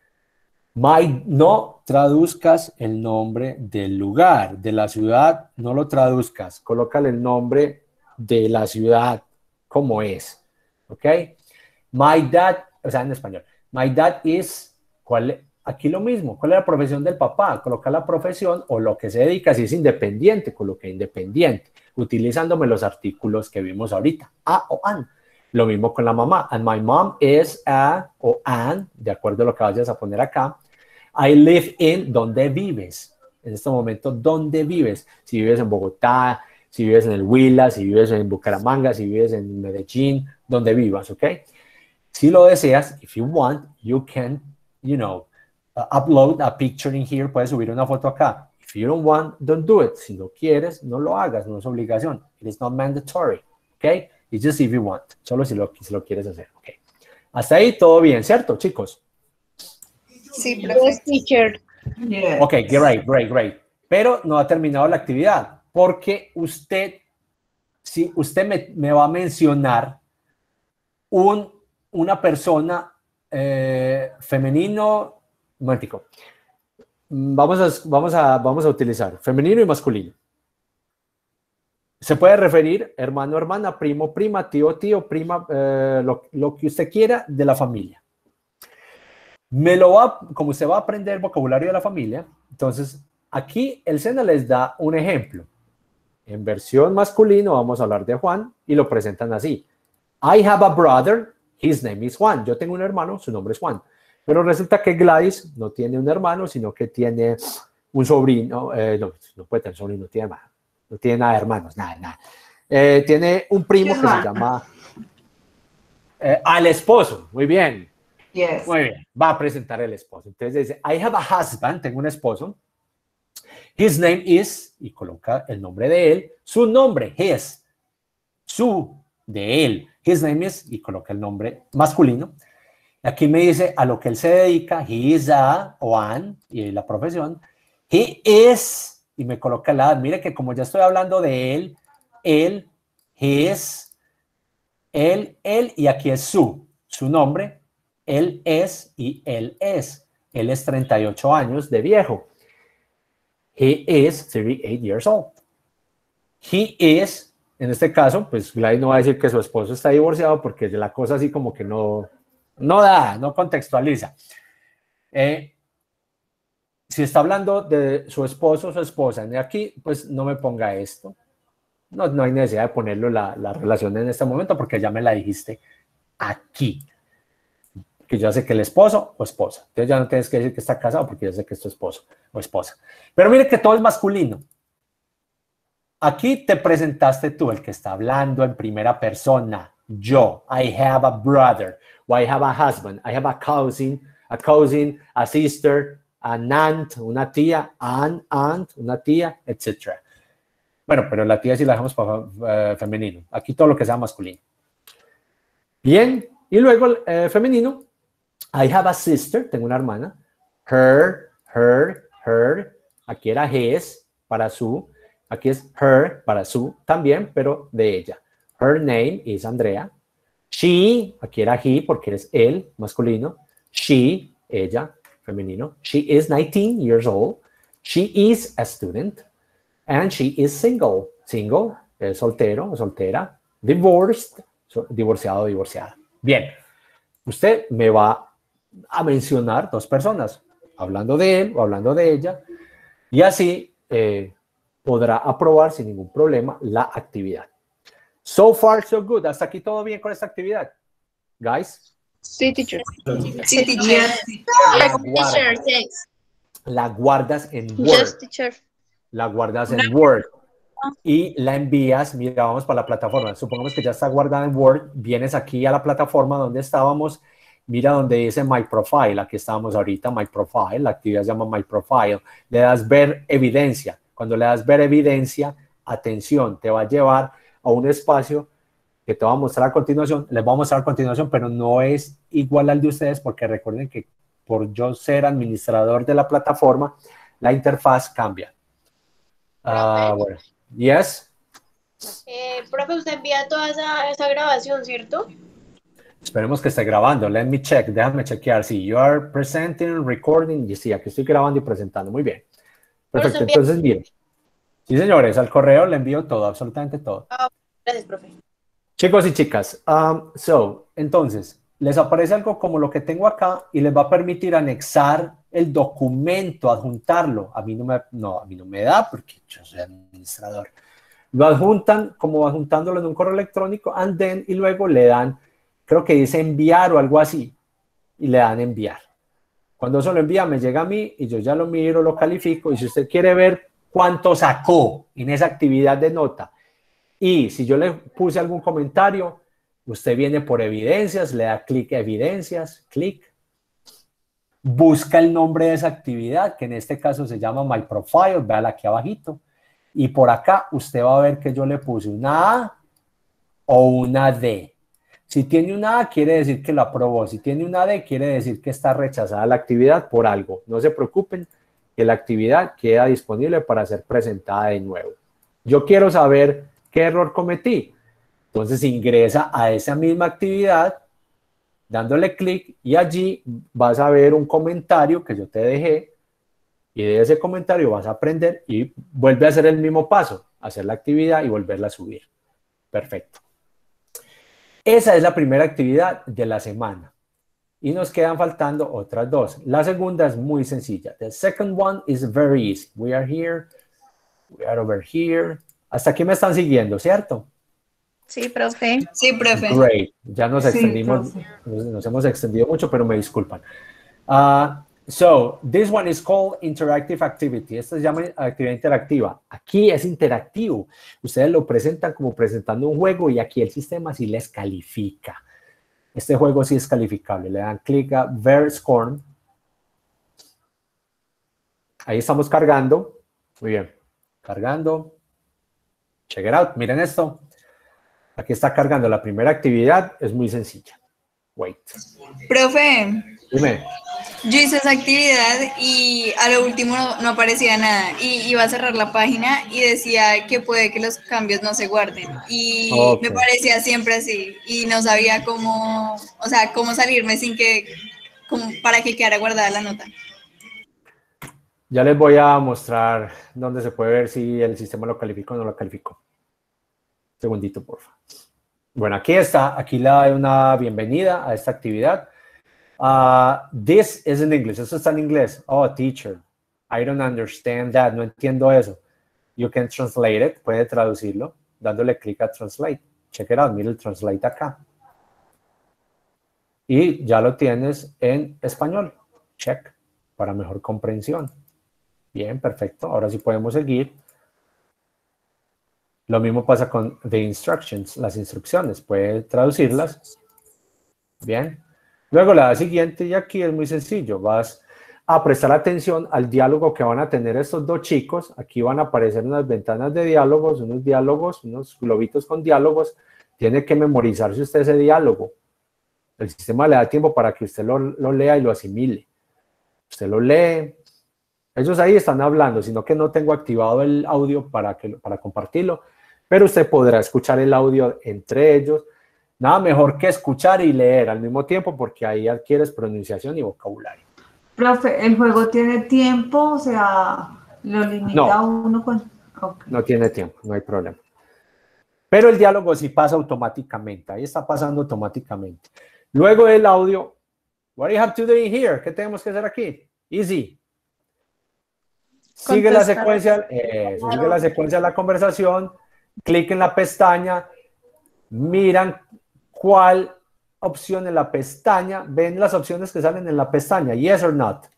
No traduzcas el nombre del lugar, de la ciudad, no lo traduzcas. Colócale el nombre de la ciudad como es. ¿Ok? My dad, o sea, en español. My dad is, aquí lo mismo. ¿Cuál es la profesión del papá? Coloca la profesión o lo que se dedica. Si es independiente, coloca independiente. Utilizándome los artículos que vimos ahorita. A o an. Lo mismo con la mamá. And my mom is a, o an, de acuerdo a lo que vayas a poner acá. I live in, ¿dónde vives? En este momento, ¿dónde vives? Si vives en Bogotá, si vives en el Huila, si vives en Bucaramanga, si vives en Medellín, donde vivas, ¿ok? Si lo deseas, if you want, you can, you know, upload a picture in here, puedes subir una foto acá. If you don't want, don't do it. Si no quieres, no lo hagas, no es obligación. It is not mandatory, ¿ok? It's just if you want, solo si lo quieres hacer, ¿ok? Hasta ahí todo bien, ¿cierto, chicos? Sí, profe. Teacher. Yes. Ok, great. Pero no ha terminado la actividad, porque usted, si usted me va a mencionar una persona femenino, un momentico. Vamos a utilizar femenino y masculino. Se puede referir hermano, hermana, primo, prima, tío, prima, lo que usted quiera de la familia. Como usted va a aprender vocabulario de la familia, entonces aquí el SENA les da un ejemplo. En versión masculino vamos a hablar de Juan y lo presentan así. I have a brother, his name is Juan. Yo tengo un hermano, su nombre es Juan. Pero resulta que Gladys no tiene un hermano, sino que tiene un sobrino. No puede tener sobrino, no tiene hermano. No tiene nada de hermanos, nada. Tiene un primo que se llama al esposo. Muy bien. Yes. Muy bien. Va a presentar el esposo. Entonces dice, I have a husband, tengo un esposo. His name is, y coloca el nombre de él, su nombre, his, su, de él. His name is, y coloca el nombre masculino. Aquí me dice a lo que él se dedica, he is a, o an, y la profesión. He is, y me coloca la edad. Mire que como ya estoy hablando de él, his, él, y aquí es su nombre, él es y él es. Él es 38 años de viejo. He is 38 years old. He is, en este caso, pues Gladys no va a decir que su esposo está divorciado porque la cosa así como que no contextualiza. Si está hablando de su esposo o su esposa, y aquí pues no me ponga esto. No hay necesidad de ponerlo la relación en este momento porque ya me la dijiste aquí. Que yo sé que el esposo o esposa. Entonces ya no tienes que decir que está casado porque ya sé que es tu esposo o esposa. Pero mire que todo es masculino. Aquí te presentaste tú, el que está hablando en primera persona. Yo, I have a brother, or I have a husband, I have a cousin, a sister, an aunt, una tía, an aunt, una tía, etc. Bueno, pero la tía sí la dejamos para femenino. Aquí todo lo que sea masculino. Bien, y luego femenino. I have a sister, tengo una hermana. Her. Aquí era his, para su. Aquí es her, para su también, pero de ella. Her name is Andrea. She, aquí era he, porque es él, masculino. She, ella, femenino. She is 19 years old. She is a student. And she is single. Single, es soltero o soltera. Divorced, divorciado o divorciada. Bien, usted me va a mencionar dos personas, hablando de él o hablando de ella, y así podrá aprobar sin ningún problema la actividad. So far, so good. Hasta aquí todo bien con esta actividad. Guys. Sí, teacher. Sí, teacher. La guardas en Word. Yes, teacher. La guardas en Word. Y la envías, mira, vamos para la plataforma. Supongamos que ya está guardada en Word. Vienes aquí a la plataforma donde estábamos. Mira donde dice My Profile. Aquí estábamos ahorita, My Profile. La actividad se llama My Profile. Le das ver evidencia. Cuando le das ver evidencia, atención, te va a llevar a un espacio que te va a mostrar a continuación. Les voy a mostrar a continuación, pero no es igual al de ustedes porque recuerden que por yo ser administrador de la plataforma, la interfaz cambia. Bueno. Yes. Profe, usted envía toda esa grabación, ¿cierto? Esperemos que esté grabando. Let me check. Déjame chequear. Si you are presenting, recording. Y sí, aquí estoy grabando y presentando. Muy bien. Perfecto. Entonces, miren. Sí, señores, al correo le envío todo, absolutamente todo. Gracias, profe. Chicos y chicas, entonces, les aparece algo como lo que tengo acá y les va a permitir anexar el documento, adjuntarlo. A mí no me da porque yo soy administrador. Lo adjuntan como adjuntándolo en un correo electrónico, and then, y luego le dan, creo que dice enviar o algo así, y le dan enviar. Cuando eso lo envía, me llega a mí y yo ya lo miro, lo califico, y si usted quiere ver cuánto sacó en esa actividad de nota, y si yo le puse algún comentario, usted viene por evidencias, le da clic a evidencias, clic, busca el nombre de esa actividad, que en este caso se llama My Profile, véala aquí abajito, y por acá usted va a ver que yo le puse una A o una D. Si tiene una A, quiere decir que lo aprobó. Si tiene una D, quiere decir que está rechazada la actividad por algo. No se preocupen, que la actividad queda disponible para ser presentada de nuevo. Yo quiero saber qué error cometí. Entonces ingresa a esa misma actividad, dándole clic, y allí vas a ver un comentario que yo te dejé, y de ese comentario vas a aprender y vuelve a hacer el mismo paso, hacer la actividad y volverla a subir. Perfecto. Esa es la primera actividad de la semana. Y nos quedan faltando otras dos. La segunda es muy sencilla. The second one is very easy. We are here. We are over here. Hasta aquí me están siguiendo, ¿cierto? Sí, profe. Sí, profe. Great. Ya nos extendimos, profe. nos hemos extendido mucho, pero me disculpan. So, this one is called interactive activity. Esta se llama actividad interactiva. Aquí es interactivo. Ustedes lo presentan como presentando un juego y aquí el sistema sí les califica. Este juego sí es calificable. Le dan clic a Ver Score. Ahí estamos cargando. Muy bien. Cargando. Check it out. Miren esto. Aquí está cargando la primera actividad. Es muy sencilla. Wait. Profe. Dime. Yo hice esa actividad y a lo último no aparecía nada y iba a cerrar la página y decía que puede que los cambios no se guarden y me parecía siempre así y no sabía cómo, o sea, cómo salirme sin que, como para que quedara guardada la nota. Ya les voy a mostrar dónde se puede ver si el sistema lo calificó o no lo calificó. Un segundito, por favor. Bueno, aquí está, aquí le doy una bienvenida a esta actividad. This is in English. Eso está en inglés. Oh, teacher, I don't understand that. No entiendo eso. You can translate it. Puede traducirlo dándole clic a translate. Check it out. Mira el translate acá. Y ya lo tienes en español. Check. Para mejor comprensión. Bien, perfecto. Ahora sí podemos seguir. Lo mismo pasa con the instructions. Las instrucciones. Puede traducirlas. Bien. Luego la siguiente, y aquí es muy sencillo, vas a prestar atención al diálogo que van a tener estos dos chicos. Aquí van a aparecer unas ventanas de diálogos, unos globitos con diálogos. Tiene que memorizarse usted ese diálogo. El sistema le da tiempo para que usted lo lea y lo asimile. Usted lo lee. Ellos ahí están hablando, sino que no tengo activado el audio para compartirlo, pero usted podrá escuchar el audio entre ellos. Nada mejor que escuchar y leer al mismo tiempo porque ahí adquieres pronunciación y vocabulario. Profe, ¿el juego tiene tiempo? O sea, ¿lo limita a uno con...? Okay. No tiene tiempo, no hay problema. Pero el diálogo sí pasa automáticamente. Ahí está pasando automáticamente. Luego del audio, what do you have to do here? ¿Qué tenemos que hacer aquí? Easy. Sigue la secuencia, sigue la secuencia de la conversación, clic en la pestaña, miran cuál opción en la pestaña, ven las opciones que salen en la pestaña, yes or not.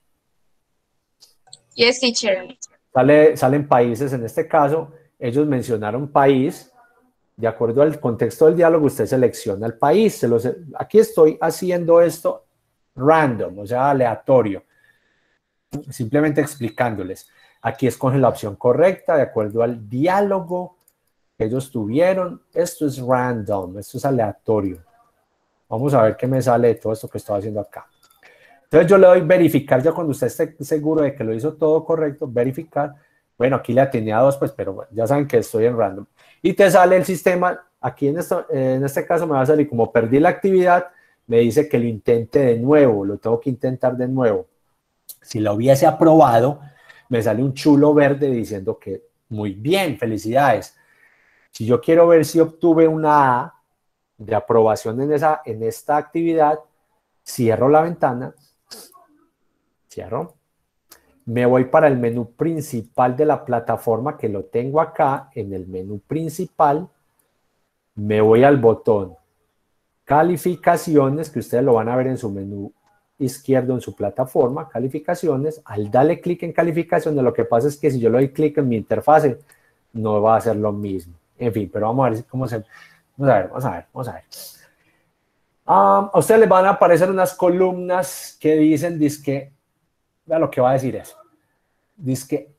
Yes, teacher. Salen países, en este caso, ellos mencionaron país, de acuerdo al contexto del diálogo, usted selecciona el país. Aquí estoy haciendo esto random, o sea, aleatorio, simplemente explicándoles. Aquí escogen la opción correcta, de acuerdo al diálogo que ellos tuvieron. Esto es random, esto es aleatorio. Vamos a ver qué me sale de todo esto que estoy haciendo acá. Entonces yo le doy verificar, ya cuando usted esté seguro de que lo hizo todo correcto, verificar. Bueno, aquí le atiné a 2, pues, pero bueno, ya saben que estoy en random. Y te sale el sistema, aquí en este caso me va a salir como perdí la actividad, me dice que lo intente de nuevo, lo tengo que intentar de nuevo. Si lo hubiese aprobado, me sale un chulo verde diciendo que muy bien, felicidades. Si yo quiero ver si obtuve una A de aprobación en esta actividad, cierro la ventana, cierro, me voy para el menú principal de la plataforma, que lo tengo acá en el menú principal. Me voy al botón calificaciones, que ustedes lo van a ver en su menú izquierdo en su plataforma, calificaciones. Al darle clic en calificaciones, lo que pasa es que si yo le doy clic en mi interfase, no va a hacer lo mismo. En fin, pero vamos a ver cómo se... Vamos a ver. A ustedes les van a aparecer unas columnas que dicen, dizque, vea lo que va a decir eso. Dizque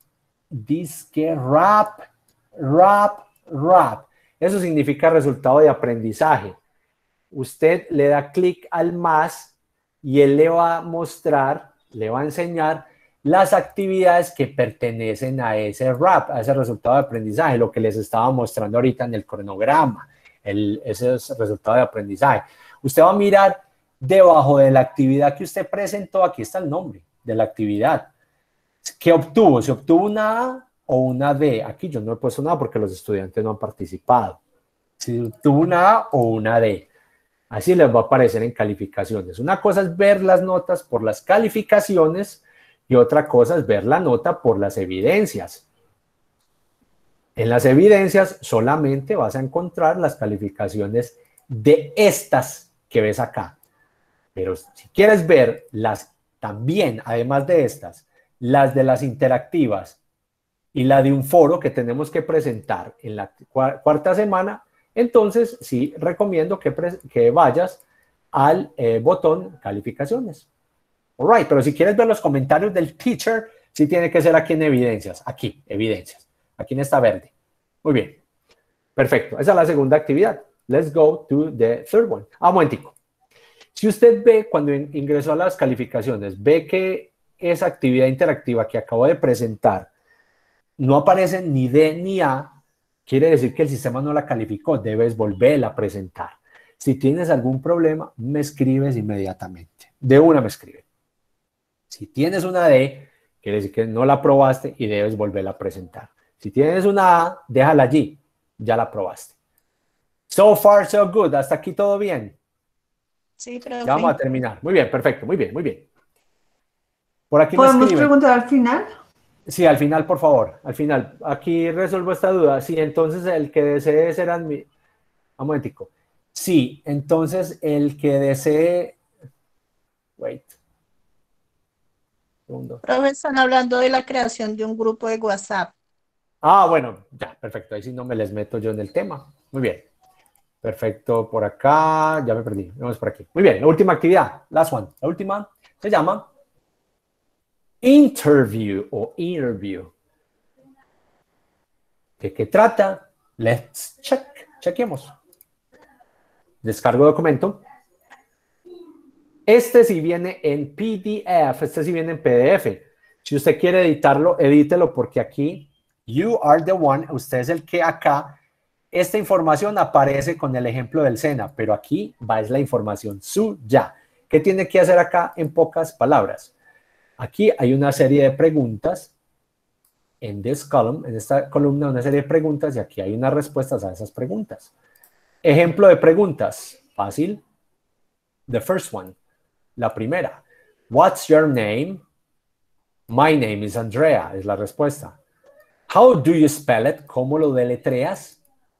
rap. Eso significa resultado de aprendizaje. Usted le da clic al más y él le va a mostrar, le va a enseñar las actividades que pertenecen a ese rap, a ese resultado de aprendizaje, lo que les estaba mostrando ahorita en el cronograma, ese es el resultado de aprendizaje. Usted va a mirar debajo de la actividad que usted presentó, aquí está el nombre de la actividad. ¿Qué obtuvo? ¿Se obtuvo una A o una D? Aquí yo no he puesto nada porque los estudiantes no han participado. Si obtuvo una A o una D. Así les va a aparecer en calificaciones. Una cosa es ver las notas por las calificaciones y otra cosa es ver la nota por las evidencias. En las evidencias solamente vas a encontrar las calificaciones de estas que ves acá. Pero si quieres ver las también, además de estas, las de las interactivas y la de un foro que tenemos que presentar en la cuarta semana, entonces sí recomiendo que vayas al botón calificaciones. Alright, pero si quieres ver los comentarios del teacher, sí tiene que ser aquí en evidencias, aquí, evidencias, aquí en esta verde. Muy bien, perfecto, esa es la segunda actividad. Let's go to the third one. Un momentico. Si usted ve cuando ingresó a las calificaciones, ve que esa actividad interactiva que acabo de presentar no aparece ni D ni A, quiere decir que el sistema no la calificó, debes volverla a presentar. Si tienes algún problema, me escribes inmediatamente. De una me escribe. Si tienes una D, quiere decir que no la aprobaste y debes volverla a presentar. Si tienes una A, déjala allí, ya la aprobaste. So far, so good. Hasta aquí todo bien. Sí, profe. Ya vamos a terminar. Muy bien, perfecto. Muy bien, muy bien. Por aquí me ¿Podemos escriben. preguntar al final? Sí, al final, por favor. Al final. Aquí resuelvo esta duda. Sí, entonces el que desee ser un momentico. Sí, entonces el que desee... Wait. Segundo. Profe, están hablando de la creación de un grupo de WhatsApp. Ah, bueno, ya, perfecto. Ahí sí no me les meto yo en el tema. Muy bien. Perfecto, por acá. Ya me perdí. Vamos por aquí. Muy bien, la última actividad. Last one. La última se llama interview o interview. ¿De qué trata? Let's check. Chequemos. Descargo documento. Este sí viene en PDF. Este sí viene en PDF. Si usted quiere editarlo, edítelo porque aquí you are the one. Usted es el que acá. Esta información aparece con el ejemplo del SENA, pero aquí va es la información suya. ¿Qué tiene que hacer acá en pocas palabras? Aquí hay una serie de preguntas en this column, en esta columna una serie de preguntas y aquí hay unas respuestas a esas preguntas. Ejemplo de preguntas, fácil. The first one, la primera. What's your name? My name is Andrea, es la respuesta. How do you spell it? ¿Cómo lo deletreas?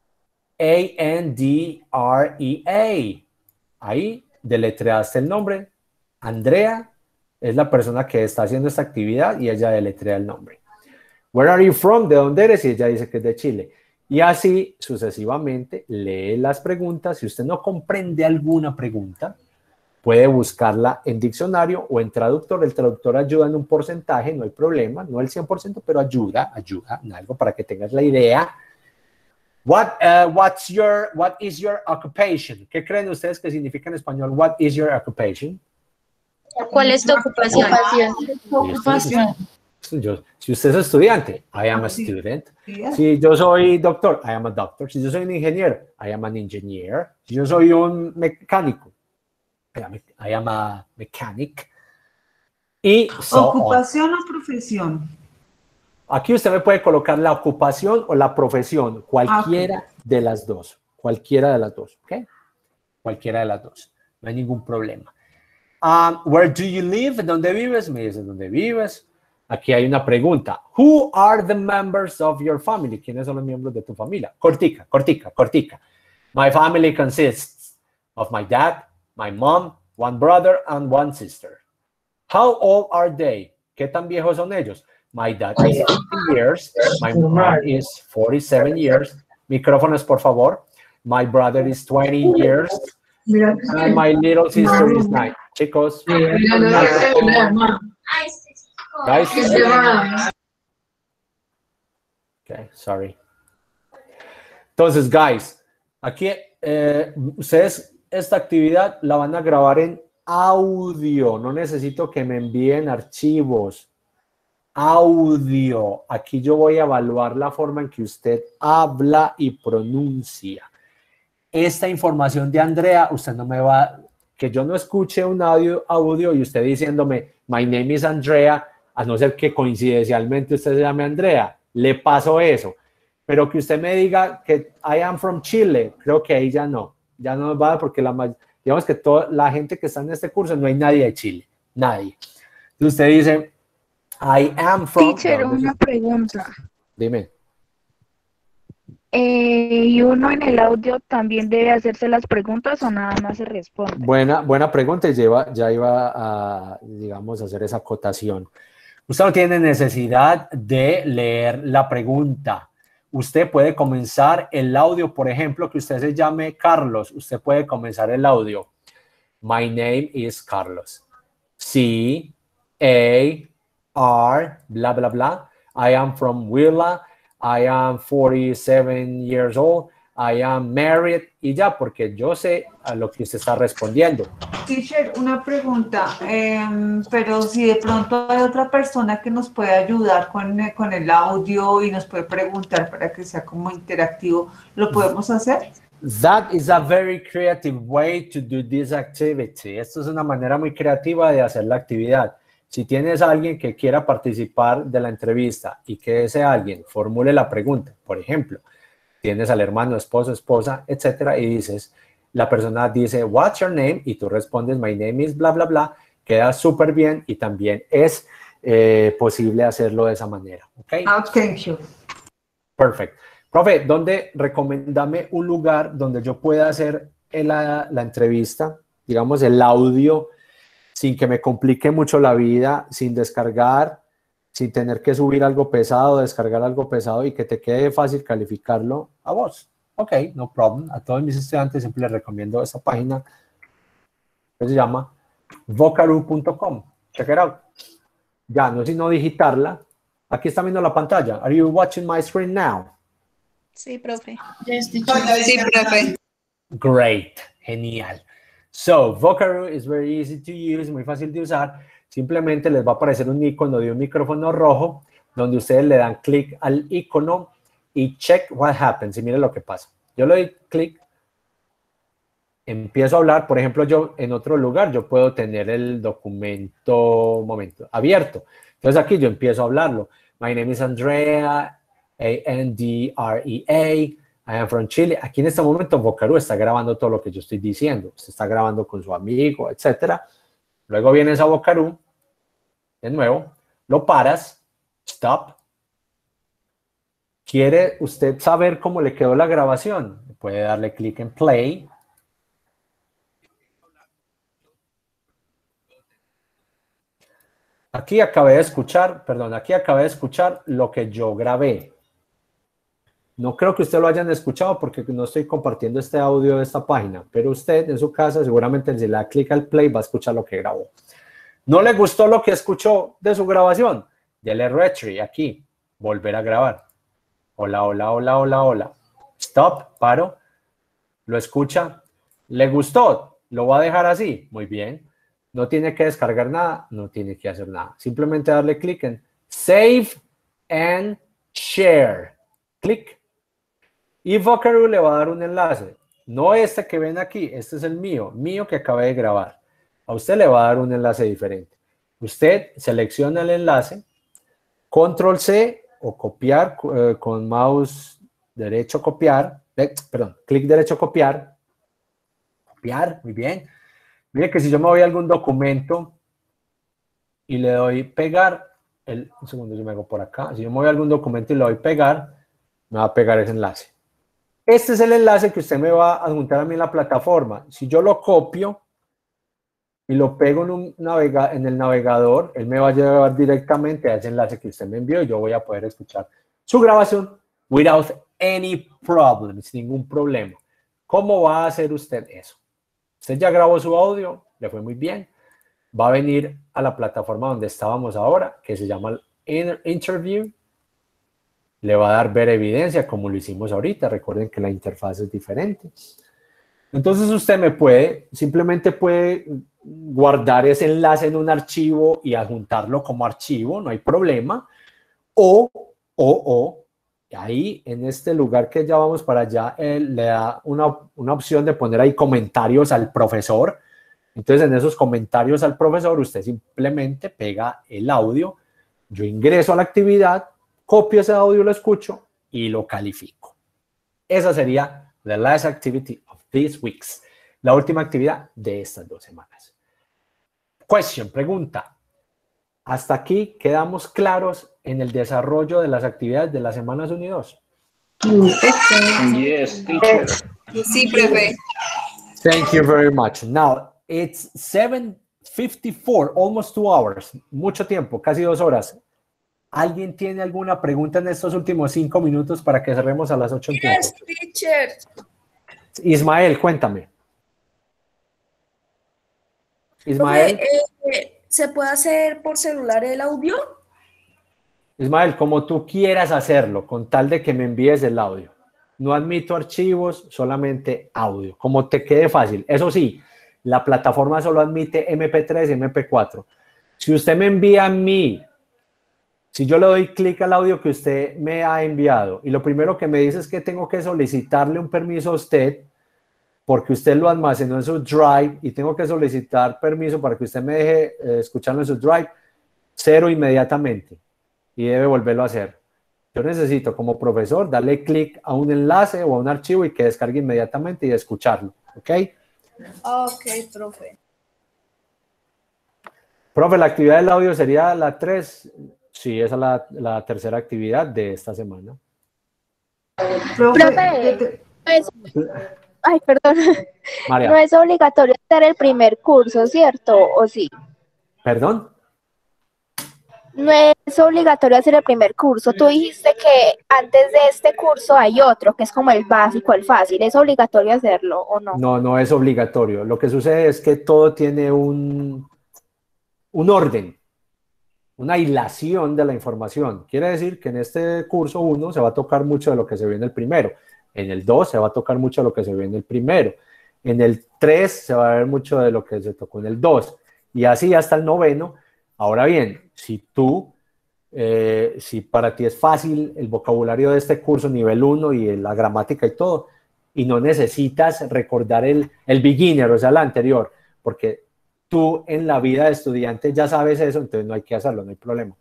A-N-D-R-E-A. Ahí deletreaste el nombre. Andrea es la persona que está haciendo esta actividad y ella deletrea el nombre. Where are you from? ¿De dónde eres? Y ella dice que es de Chile. Y así sucesivamente lee las preguntas. Si usted no comprende alguna pregunta, puede buscarla en diccionario o en traductor. El traductor ayuda en un porcentaje, no hay problema, no el 100%, pero ayuda en algo para que tengas la idea. What is your occupation? ¿Qué creen ustedes que significa en español? What is your occupation? ¿Cuál es tu ocupación? Si usted es estudiante, I am a student. Si yo soy doctor, I am a doctor. Si yo soy un ingeniero, I am an engineer. Si yo soy un mecánico, I am a mechanic. Y ¿Ocupación o profesión? Aquí usted me puede colocar la ocupación o la profesión, cualquiera de las dos. Cualquiera de las dos, ¿ok? Cualquiera de las dos. No hay ningún problema. Where do you live? ¿Dónde vives? Me dice, ¿dónde vives? Aquí hay una pregunta. Who are the members of your family? ¿Quiénes son los miembros de tu familia? Cortica, cortica, cortica. My family consists of my dad, my mom, one brother, and one sister. How old are they? ¿Qué tan viejos son ellos? My dad is 50 years. My mom is 47 years. Micrófonos, por favor. My brother is 20 years. And my little sister is 9. Chicos. Guys. Okay, sorry. Entonces, guys, aquí ustedes esta actividad la van a grabar en audio. No necesito que me envíen archivos. Audio. Aquí yo voy a evaluar la forma en que usted habla y pronuncia. Esta información de Andrea, usted no me va... Que yo no escuche un audio y usted diciéndome, my name is Andrea, a no ser que coincidencialmente usted se llame Andrea. Le paso eso. Pero que usted me diga que I am from Chile, creo que ahí ya no nos va, porque digamos que toda la gente que está en este curso no hay nadie de Chile, nadie. Entonces usted dice, I am from... Teacher, una pregunta. Dime. ¿Y uno en el audio también debe hacerse las preguntas o nada más se responde? Buena pregunta, y ya iba a, digamos, hacer esa acotación. Usted no tiene necesidad de leer la pregunta. Usted puede comenzar el audio, por ejemplo, que usted se llame Carlos. Usted puede comenzar el audio. My name is Carlos. C, A, R, bla, bla, bla. I am from Willa. I am 47 years old. I am married. Y ya, porque yo sé a lo que usted está respondiendo. Teacher, una pregunta, pero si de pronto hay otra persona que nos puede ayudar con el audio y nos puede preguntar para que sea como interactivo, ¿lo podemos hacer? That is a very creative way to do this activity. Esto es una manera muy creativa de hacer la actividad. Si tienes a alguien que quiera participar de la entrevista y que ese alguien formule la pregunta, por ejemplo, tienes al hermano, esposo, esposa, etcétera, y dices, la persona dice, what's your name? Y tú respondes, my name is bla, bla, bla. Queda súper bien y también es posible hacerlo de esa manera. ¿Ok? Thank you. Perfect. Profe, recomendame un lugar donde yo pueda hacer la entrevista, digamos, el audio, sin que me complique mucho la vida, sin descargar, sin tener que subir algo pesado, descargar algo pesado y que te quede fácil calificarlo a vos. Ok, no problem. A todos mis estudiantes siempre les recomiendo esa página que se llama vocaroo.com. Check it out. Ya, no es sino digitarla. Aquí está viendo la pantalla. Are you watching my screen now? Sí, profe. Sí, profe. Great. Genial. So, Vocaroo is very easy to use, muy fácil de usar. Simplemente les va a aparecer un icono de un micrófono rojo donde ustedes le dan clic al icono y check what happens. Y miren lo que pasa. Yo le doy clic, empiezo a hablar. Por ejemplo, yo en otro lugar yo puedo tener el documento, abierto. Entonces aquí yo empiezo a hablarlo. My name is Andrea, A-N-D-R-E-A. I am from Chile. Aquí en este momento Vocaroo está grabando todo lo que yo estoy diciendo. Se está grabando con su amigo, etcétera. Luego vienes a Vocaroo, de nuevo, lo paras, stop. ¿Quiere usted saber cómo le quedó la grabación? Puede darle clic en play. Aquí acabé de escuchar lo que yo grabé. No creo que usted lo hayan escuchado porque no estoy compartiendo este audio de esta página, pero usted en su casa seguramente si le da clic al play va a escuchar lo que grabó. ¿No le gustó lo que escuchó de su grabación? Dele retry aquí, volver a grabar. Hola, hola, hola, hola, hola. Stop, paro, lo escucha. ¿Le gustó? ¿Lo va a dejar así? Muy bien. No tiene que descargar nada, no tiene que hacer nada. Simplemente darle clic en Save and Share. Clic. Y Vocaroo le va a dar un enlace. No este que ven aquí, este es el mío que acabé de grabar. A usted le va a dar un enlace diferente. Usted selecciona el enlace, Control C o copiar con mouse derecho copiar, clic derecho copiar. Copiar, muy bien. Mire que si yo me voy a algún documento y le doy pegar, un segundo, yo me hago por acá. Si yo me voy a algún documento y lo voy a pegar, me va a pegar ese enlace. Este es el enlace que usted me va a adjuntar a mí en la plataforma. Si yo lo copio y lo pego en el navegador, él me va a llevar directamente a ese enlace que usted me envió y yo voy a poder escuchar su grabación without any problem, sin ningún problema. ¿Cómo va a hacer usted eso? Usted ya grabó su audio, le fue muy bien. Va a venir a la plataforma donde estábamos ahora, que se llama Interview. Le va a dar ver evidencia, como lo hicimos ahorita. Recuerden que la interfaz es diferente. Entonces usted simplemente puede guardar ese enlace en un archivo y adjuntarlo como archivo, no hay problema. O ahí en este lugar que ya vamos para allá, él le da una opción de poner ahí comentarios al profesor. Entonces en esos comentarios al profesor usted simplemente pega el audio, yo ingreso a la actividad, copio ese audio, lo escucho y lo califico. Esa sería the last activity of these weeks, la última actividad de estas 2 semanas. Pregunta. Hasta aquí quedamos claros en el desarrollo de las actividades de las semanas 1 y 2. Yes, teacher. Sí, profe. Thank you very much. Now, it's 7:54, almost 2 hours. Mucho tiempo, casi 2 horas. ¿Alguien tiene alguna pregunta en estos últimos 5 minutos para que cerremos a las 8 en punto? Yes, teacher. Ismael, cuéntame. Ismael. Profe, ¿se puede hacer por celular el audio? Ismael, como tú quieras hacerlo, con tal de que me envíes el audio. No admito archivos, solamente audio, como te quede fácil. Eso sí, la plataforma solo admite MP3 y MP4. Si usted me envía a mí, si yo le doy clic al audio que usted me ha enviado y lo primero que me dice es que tengo que solicitarle un permiso a usted porque usted lo almacenó en su Drive y tengo que solicitar permiso para que usted me deje escucharlo en su Drive, 0 inmediatamente y debe volverlo a hacer. Yo necesito como profesor darle clic a un enlace o a un archivo y que descargue inmediatamente y escucharlo, ¿ok? Ok, profe. Profe, la actividad del audio sería la 3. Sí, esa es la tercera actividad de esta semana. Profe, ay, perdón. María. No es obligatorio hacer el primer curso, ¿cierto? ¿O sí? ¿Perdón? No es obligatorio hacer el primer curso. Tú dijiste que antes de este curso hay otro, que es como el básico, el fácil. ¿Es obligatorio hacerlo o no? No, no es obligatorio. Lo que sucede es que todo tiene un orden, una hilación de la información. Quiere decir que en este curso 1 se va a tocar mucho de lo que se vio en el primero. En el 2 se va a tocar mucho de lo que se vio en el primero. En el 3 se va a ver mucho de lo que se tocó en el 2. Y así hasta el 9º. Ahora bien, si para ti es fácil el vocabulario de este curso, nivel 1 y la gramática y todo, y no necesitas recordar el beginner, o sea, la anterior, porque tú en la vida de estudiante ya sabes eso, entonces no hay que hacerlo, no hay problema.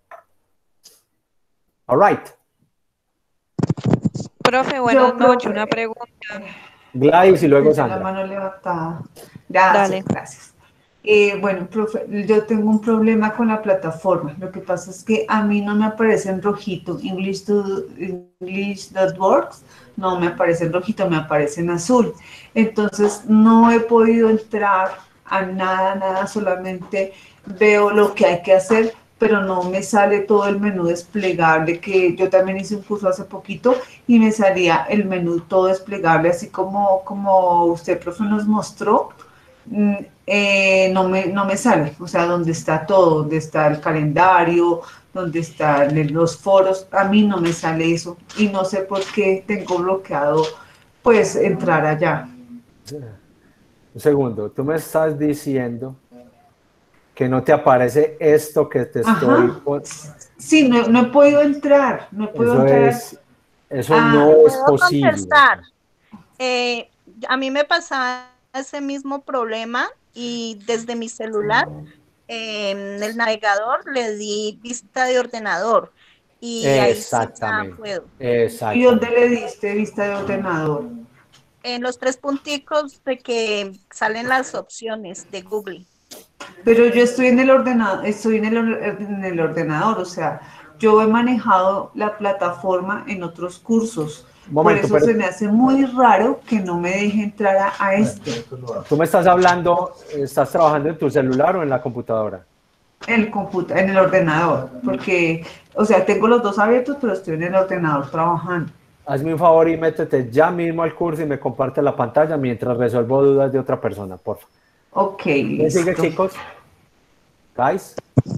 All right. Profe, buenas noches, una pregunta. Gladys y luego Sandra. La mano levantada. Gracias, gracias. Bueno, profe, yo tengo un problema con la plataforma. Lo que pasa es que a mí no me aparece en rojito English.works, no me aparece en rojito, me aparece en azul. Entonces no he podido entrar a nada, solamente veo lo que hay que hacer, pero no me sale todo el menú desplegable, que yo también hice un curso hace poquito y me salía el menú todo desplegable, así como usted, profe, nos mostró. No me sale, o sea, donde está todo, donde está el calendario, donde están los foros, a mí no me sale eso y no sé por qué tengo bloqueado pues entrar allá. Un segundo, tú me estás diciendo que no te aparece esto que te estoy... Sí, no he podido entrar, no he podido entrar. Eso no es posible. A mí me pasaba ese mismo problema y desde mi celular en el navegador le di vista de ordenador y ahí sí ya puedo. ¿Y dónde le diste vista de ordenador? En los 3 punticos de que salen las opciones de Google. Pero yo estoy en el ordenador, en el ordenador, o sea, yo he manejado la plataforma en otros cursos. Momento, Por eso pero se me hace muy raro que no me deje entrar a este. tú me estás hablando, ¿estás trabajando en tu celular o en la computadora? En el ordenador, porque, o sea, tengo los dos abiertos, pero estoy en el ordenador trabajando. Hazme un favor y métete ya mismo al curso y me comparte la pantalla mientras resuelvo dudas de otra persona, por favor. Ok, ¿Me listo. sigue, chicos? Guys.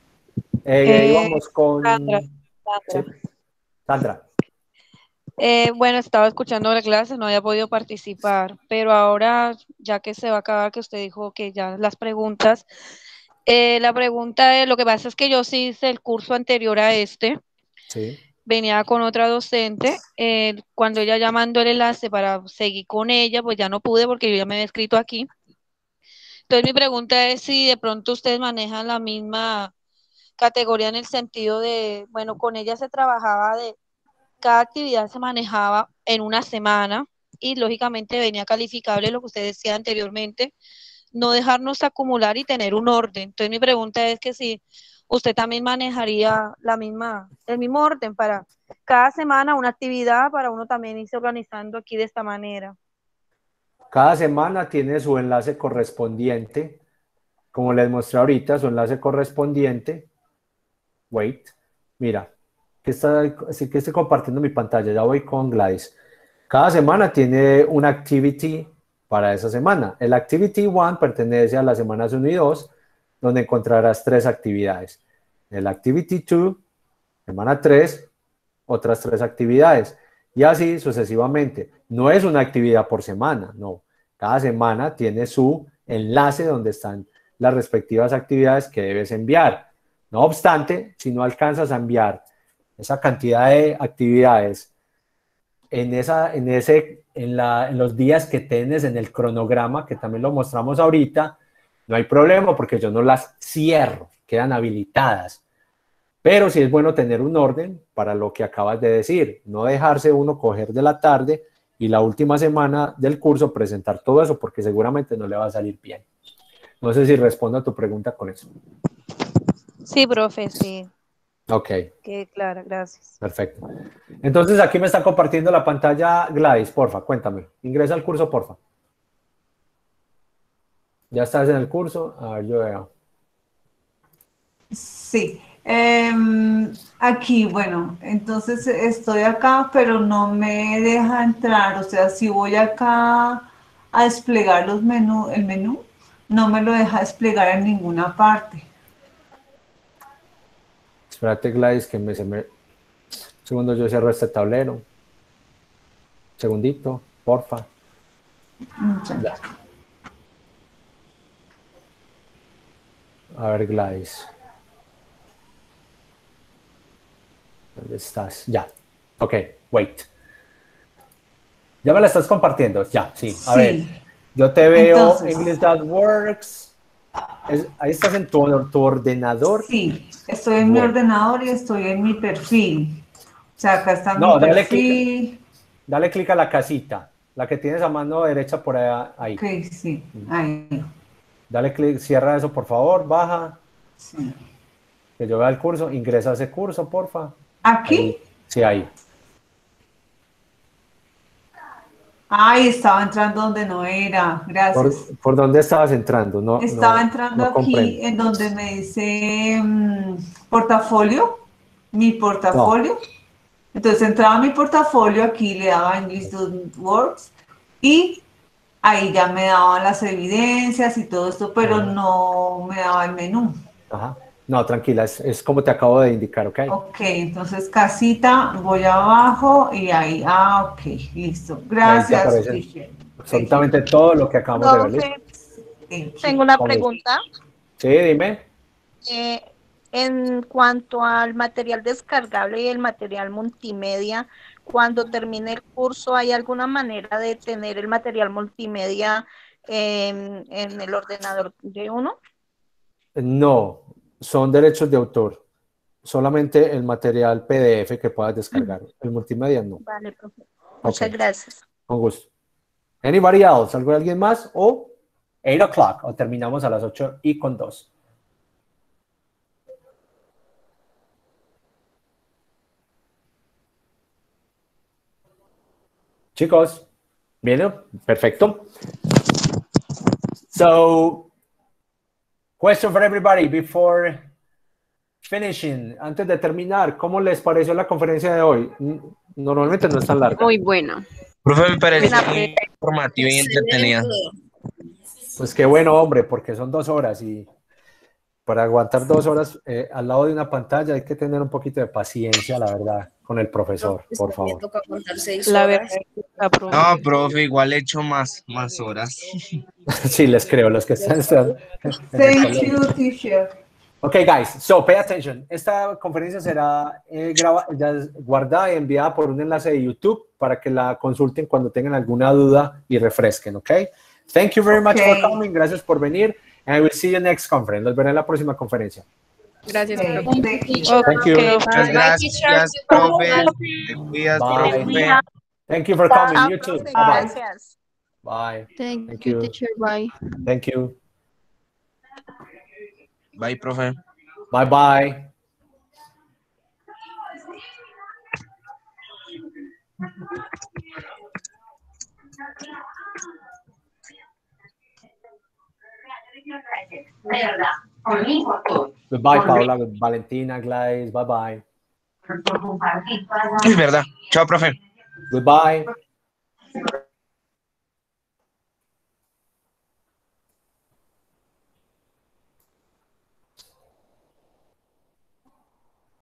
Vamos con Sandra. Sí. Sandra. Bueno, estaba escuchando la clase, no había podido participar, pero ahora, ya que se va a acabar, que usted dijo que ya las preguntas, la pregunta es, lo que pasa es que yo sí hice el curso anterior a este, Sí. venía con otra docente, cuando ella ya mandó el enlace para seguir con ella, pues ya no pude porque yo ya me había escrito aquí. Entonces mi pregunta es si de pronto ustedes manejan la misma categoría en el sentido de, bueno, con ella se trabajaba de, cada actividad se manejaba en una semana y lógicamente venía calificable lo que usted decía anteriormente, no dejarnos acumular y tener un orden. Entonces mi pregunta es que si usted también manejaría el mismo orden para cada semana una actividad para uno también irse organizando aquí de esta manera. Cada semana tiene su enlace correspondiente, como les mostré ahorita, su enlace correspondiente. Wait, mira, así que estoy compartiendo mi pantalla, ya voy con Gladys. Cada semana tiene una activity para esa semana. El activity 1 pertenece a las semanas 1 y 2, donde encontrarás 3 actividades. El activity 2, semana 3, otras 3 actividades. Y así sucesivamente. No es una actividad por semana, no. Cada semana tiene su enlace donde están las respectivas actividades que debes enviar. No obstante, si no alcanzas a enviar esa cantidad de actividades en los días que tienes en el cronograma, que también lo mostramos ahorita, no hay problema porque yo no las cierro, quedan habilitadas. Pero sí es bueno tener un orden para lo que acabas de decir, no dejarse uno coger de la tarde y la última semana del curso presentar todo eso porque seguramente no le va a salir bien. No sé si respondo a tu pregunta con eso. Sí, profe, sí. Ok. Qué clara, gracias. Perfecto. Entonces aquí me está compartiendo la pantalla Gladys, porfa, cuéntame. Ingresa al curso, porfa. ¿Ya estás en el curso? A ver, yo veo. Sí. Aquí, bueno, entonces estoy acá, pero no me deja entrar. O sea, si voy acá a desplegar el menú, no me lo deja desplegar en ninguna parte. Espérate, Gladys, que un segundo, yo cierro este tablero. Segundito, porfa. Ya. A ver, Gladys. ¿Dónde estás? Ya. Ok, wait. ¿Ya me la estás compartiendo? Ya, sí. A ver, yo te veo English That Works. Ahí estás en tu ordenador. Sí, estoy en mi ordenador y estoy en mi perfil. O sea, acá está mi perfil. Dale clic a la casita, la que tienes a mano derecha por ahí. Ok, sí, ahí. Dale clic, cierra eso, por favor, baja. Sí. Que yo vea el curso, ingresa a ese curso, porfa. ¿Aquí? Ahí. Sí, ahí. Ay, estaba entrando donde no era, gracias. ¿Por dónde estabas entrando? No, estaba entrando aquí comprendo. en donde me dice portafolio, mi portafolio. No. Entonces entraba mi portafolio, aquí le daba English That Works y ahí ya me daban las evidencias y todo esto, pero no me daba el menú. Ajá. No, tranquila, es como te acabo de indicar, ¿ok? Ok, entonces casita, voy abajo y ahí, ok, listo. Gracias. Absolutamente todo lo que acabamos de ver. Tengo una pregunta. Sí, dime. En cuanto al material descargable y el material multimedia, cuando termine el curso, ¿hay alguna manera de tener el material multimedia en el ordenador de uno? No, son derechos de autor. Solamente el material PDF que puedas descargar. El multimedia no. Vale, profe. Muchas gracias. Con gusto. Anybody else? ¿Alguien más? O 8 o'clock, o terminamos a las 8:02. Chicos, bien, perfecto. So, question for everybody before finishing. Antes de terminar, ¿cómo les pareció la conferencia de hoy? Normalmente no es tan larga. Muy buena. Profe, me pareció muy informativa y entretenida. Pues qué bueno, hombre, porque son 2 horas y para aguantar 2 horas al lado de una pantalla hay que tener un poquito de paciencia, la verdad, con el profesor, por favor. La verdad. No, profe, igual he hecho más horas. Sí, les creo, los que están en el Thank colegio. you, teacher. Okay, guys, so pay attention. Esta conferencia será guardada y enviada por un enlace de YouTube para que la consulten cuando tengan alguna duda y refresquen, okay? Thank you very much for coming. Gracias por venir. And I will see you next conference. Los veré en la próxima conferencia. Gracias, Okay, profe. thank you. Thank you. Muchas gracias, profe. Te cuidas, Bye. profe. Thank you for coming. You too. Bye. Gracias. Bye. Thank you. teacher. Bye. Thank you. Bye, profe. Bye bye. Goodbye, Paula. Valentina, Gladys. Bye bye. Es verdad. Chao, profe. Goodbye.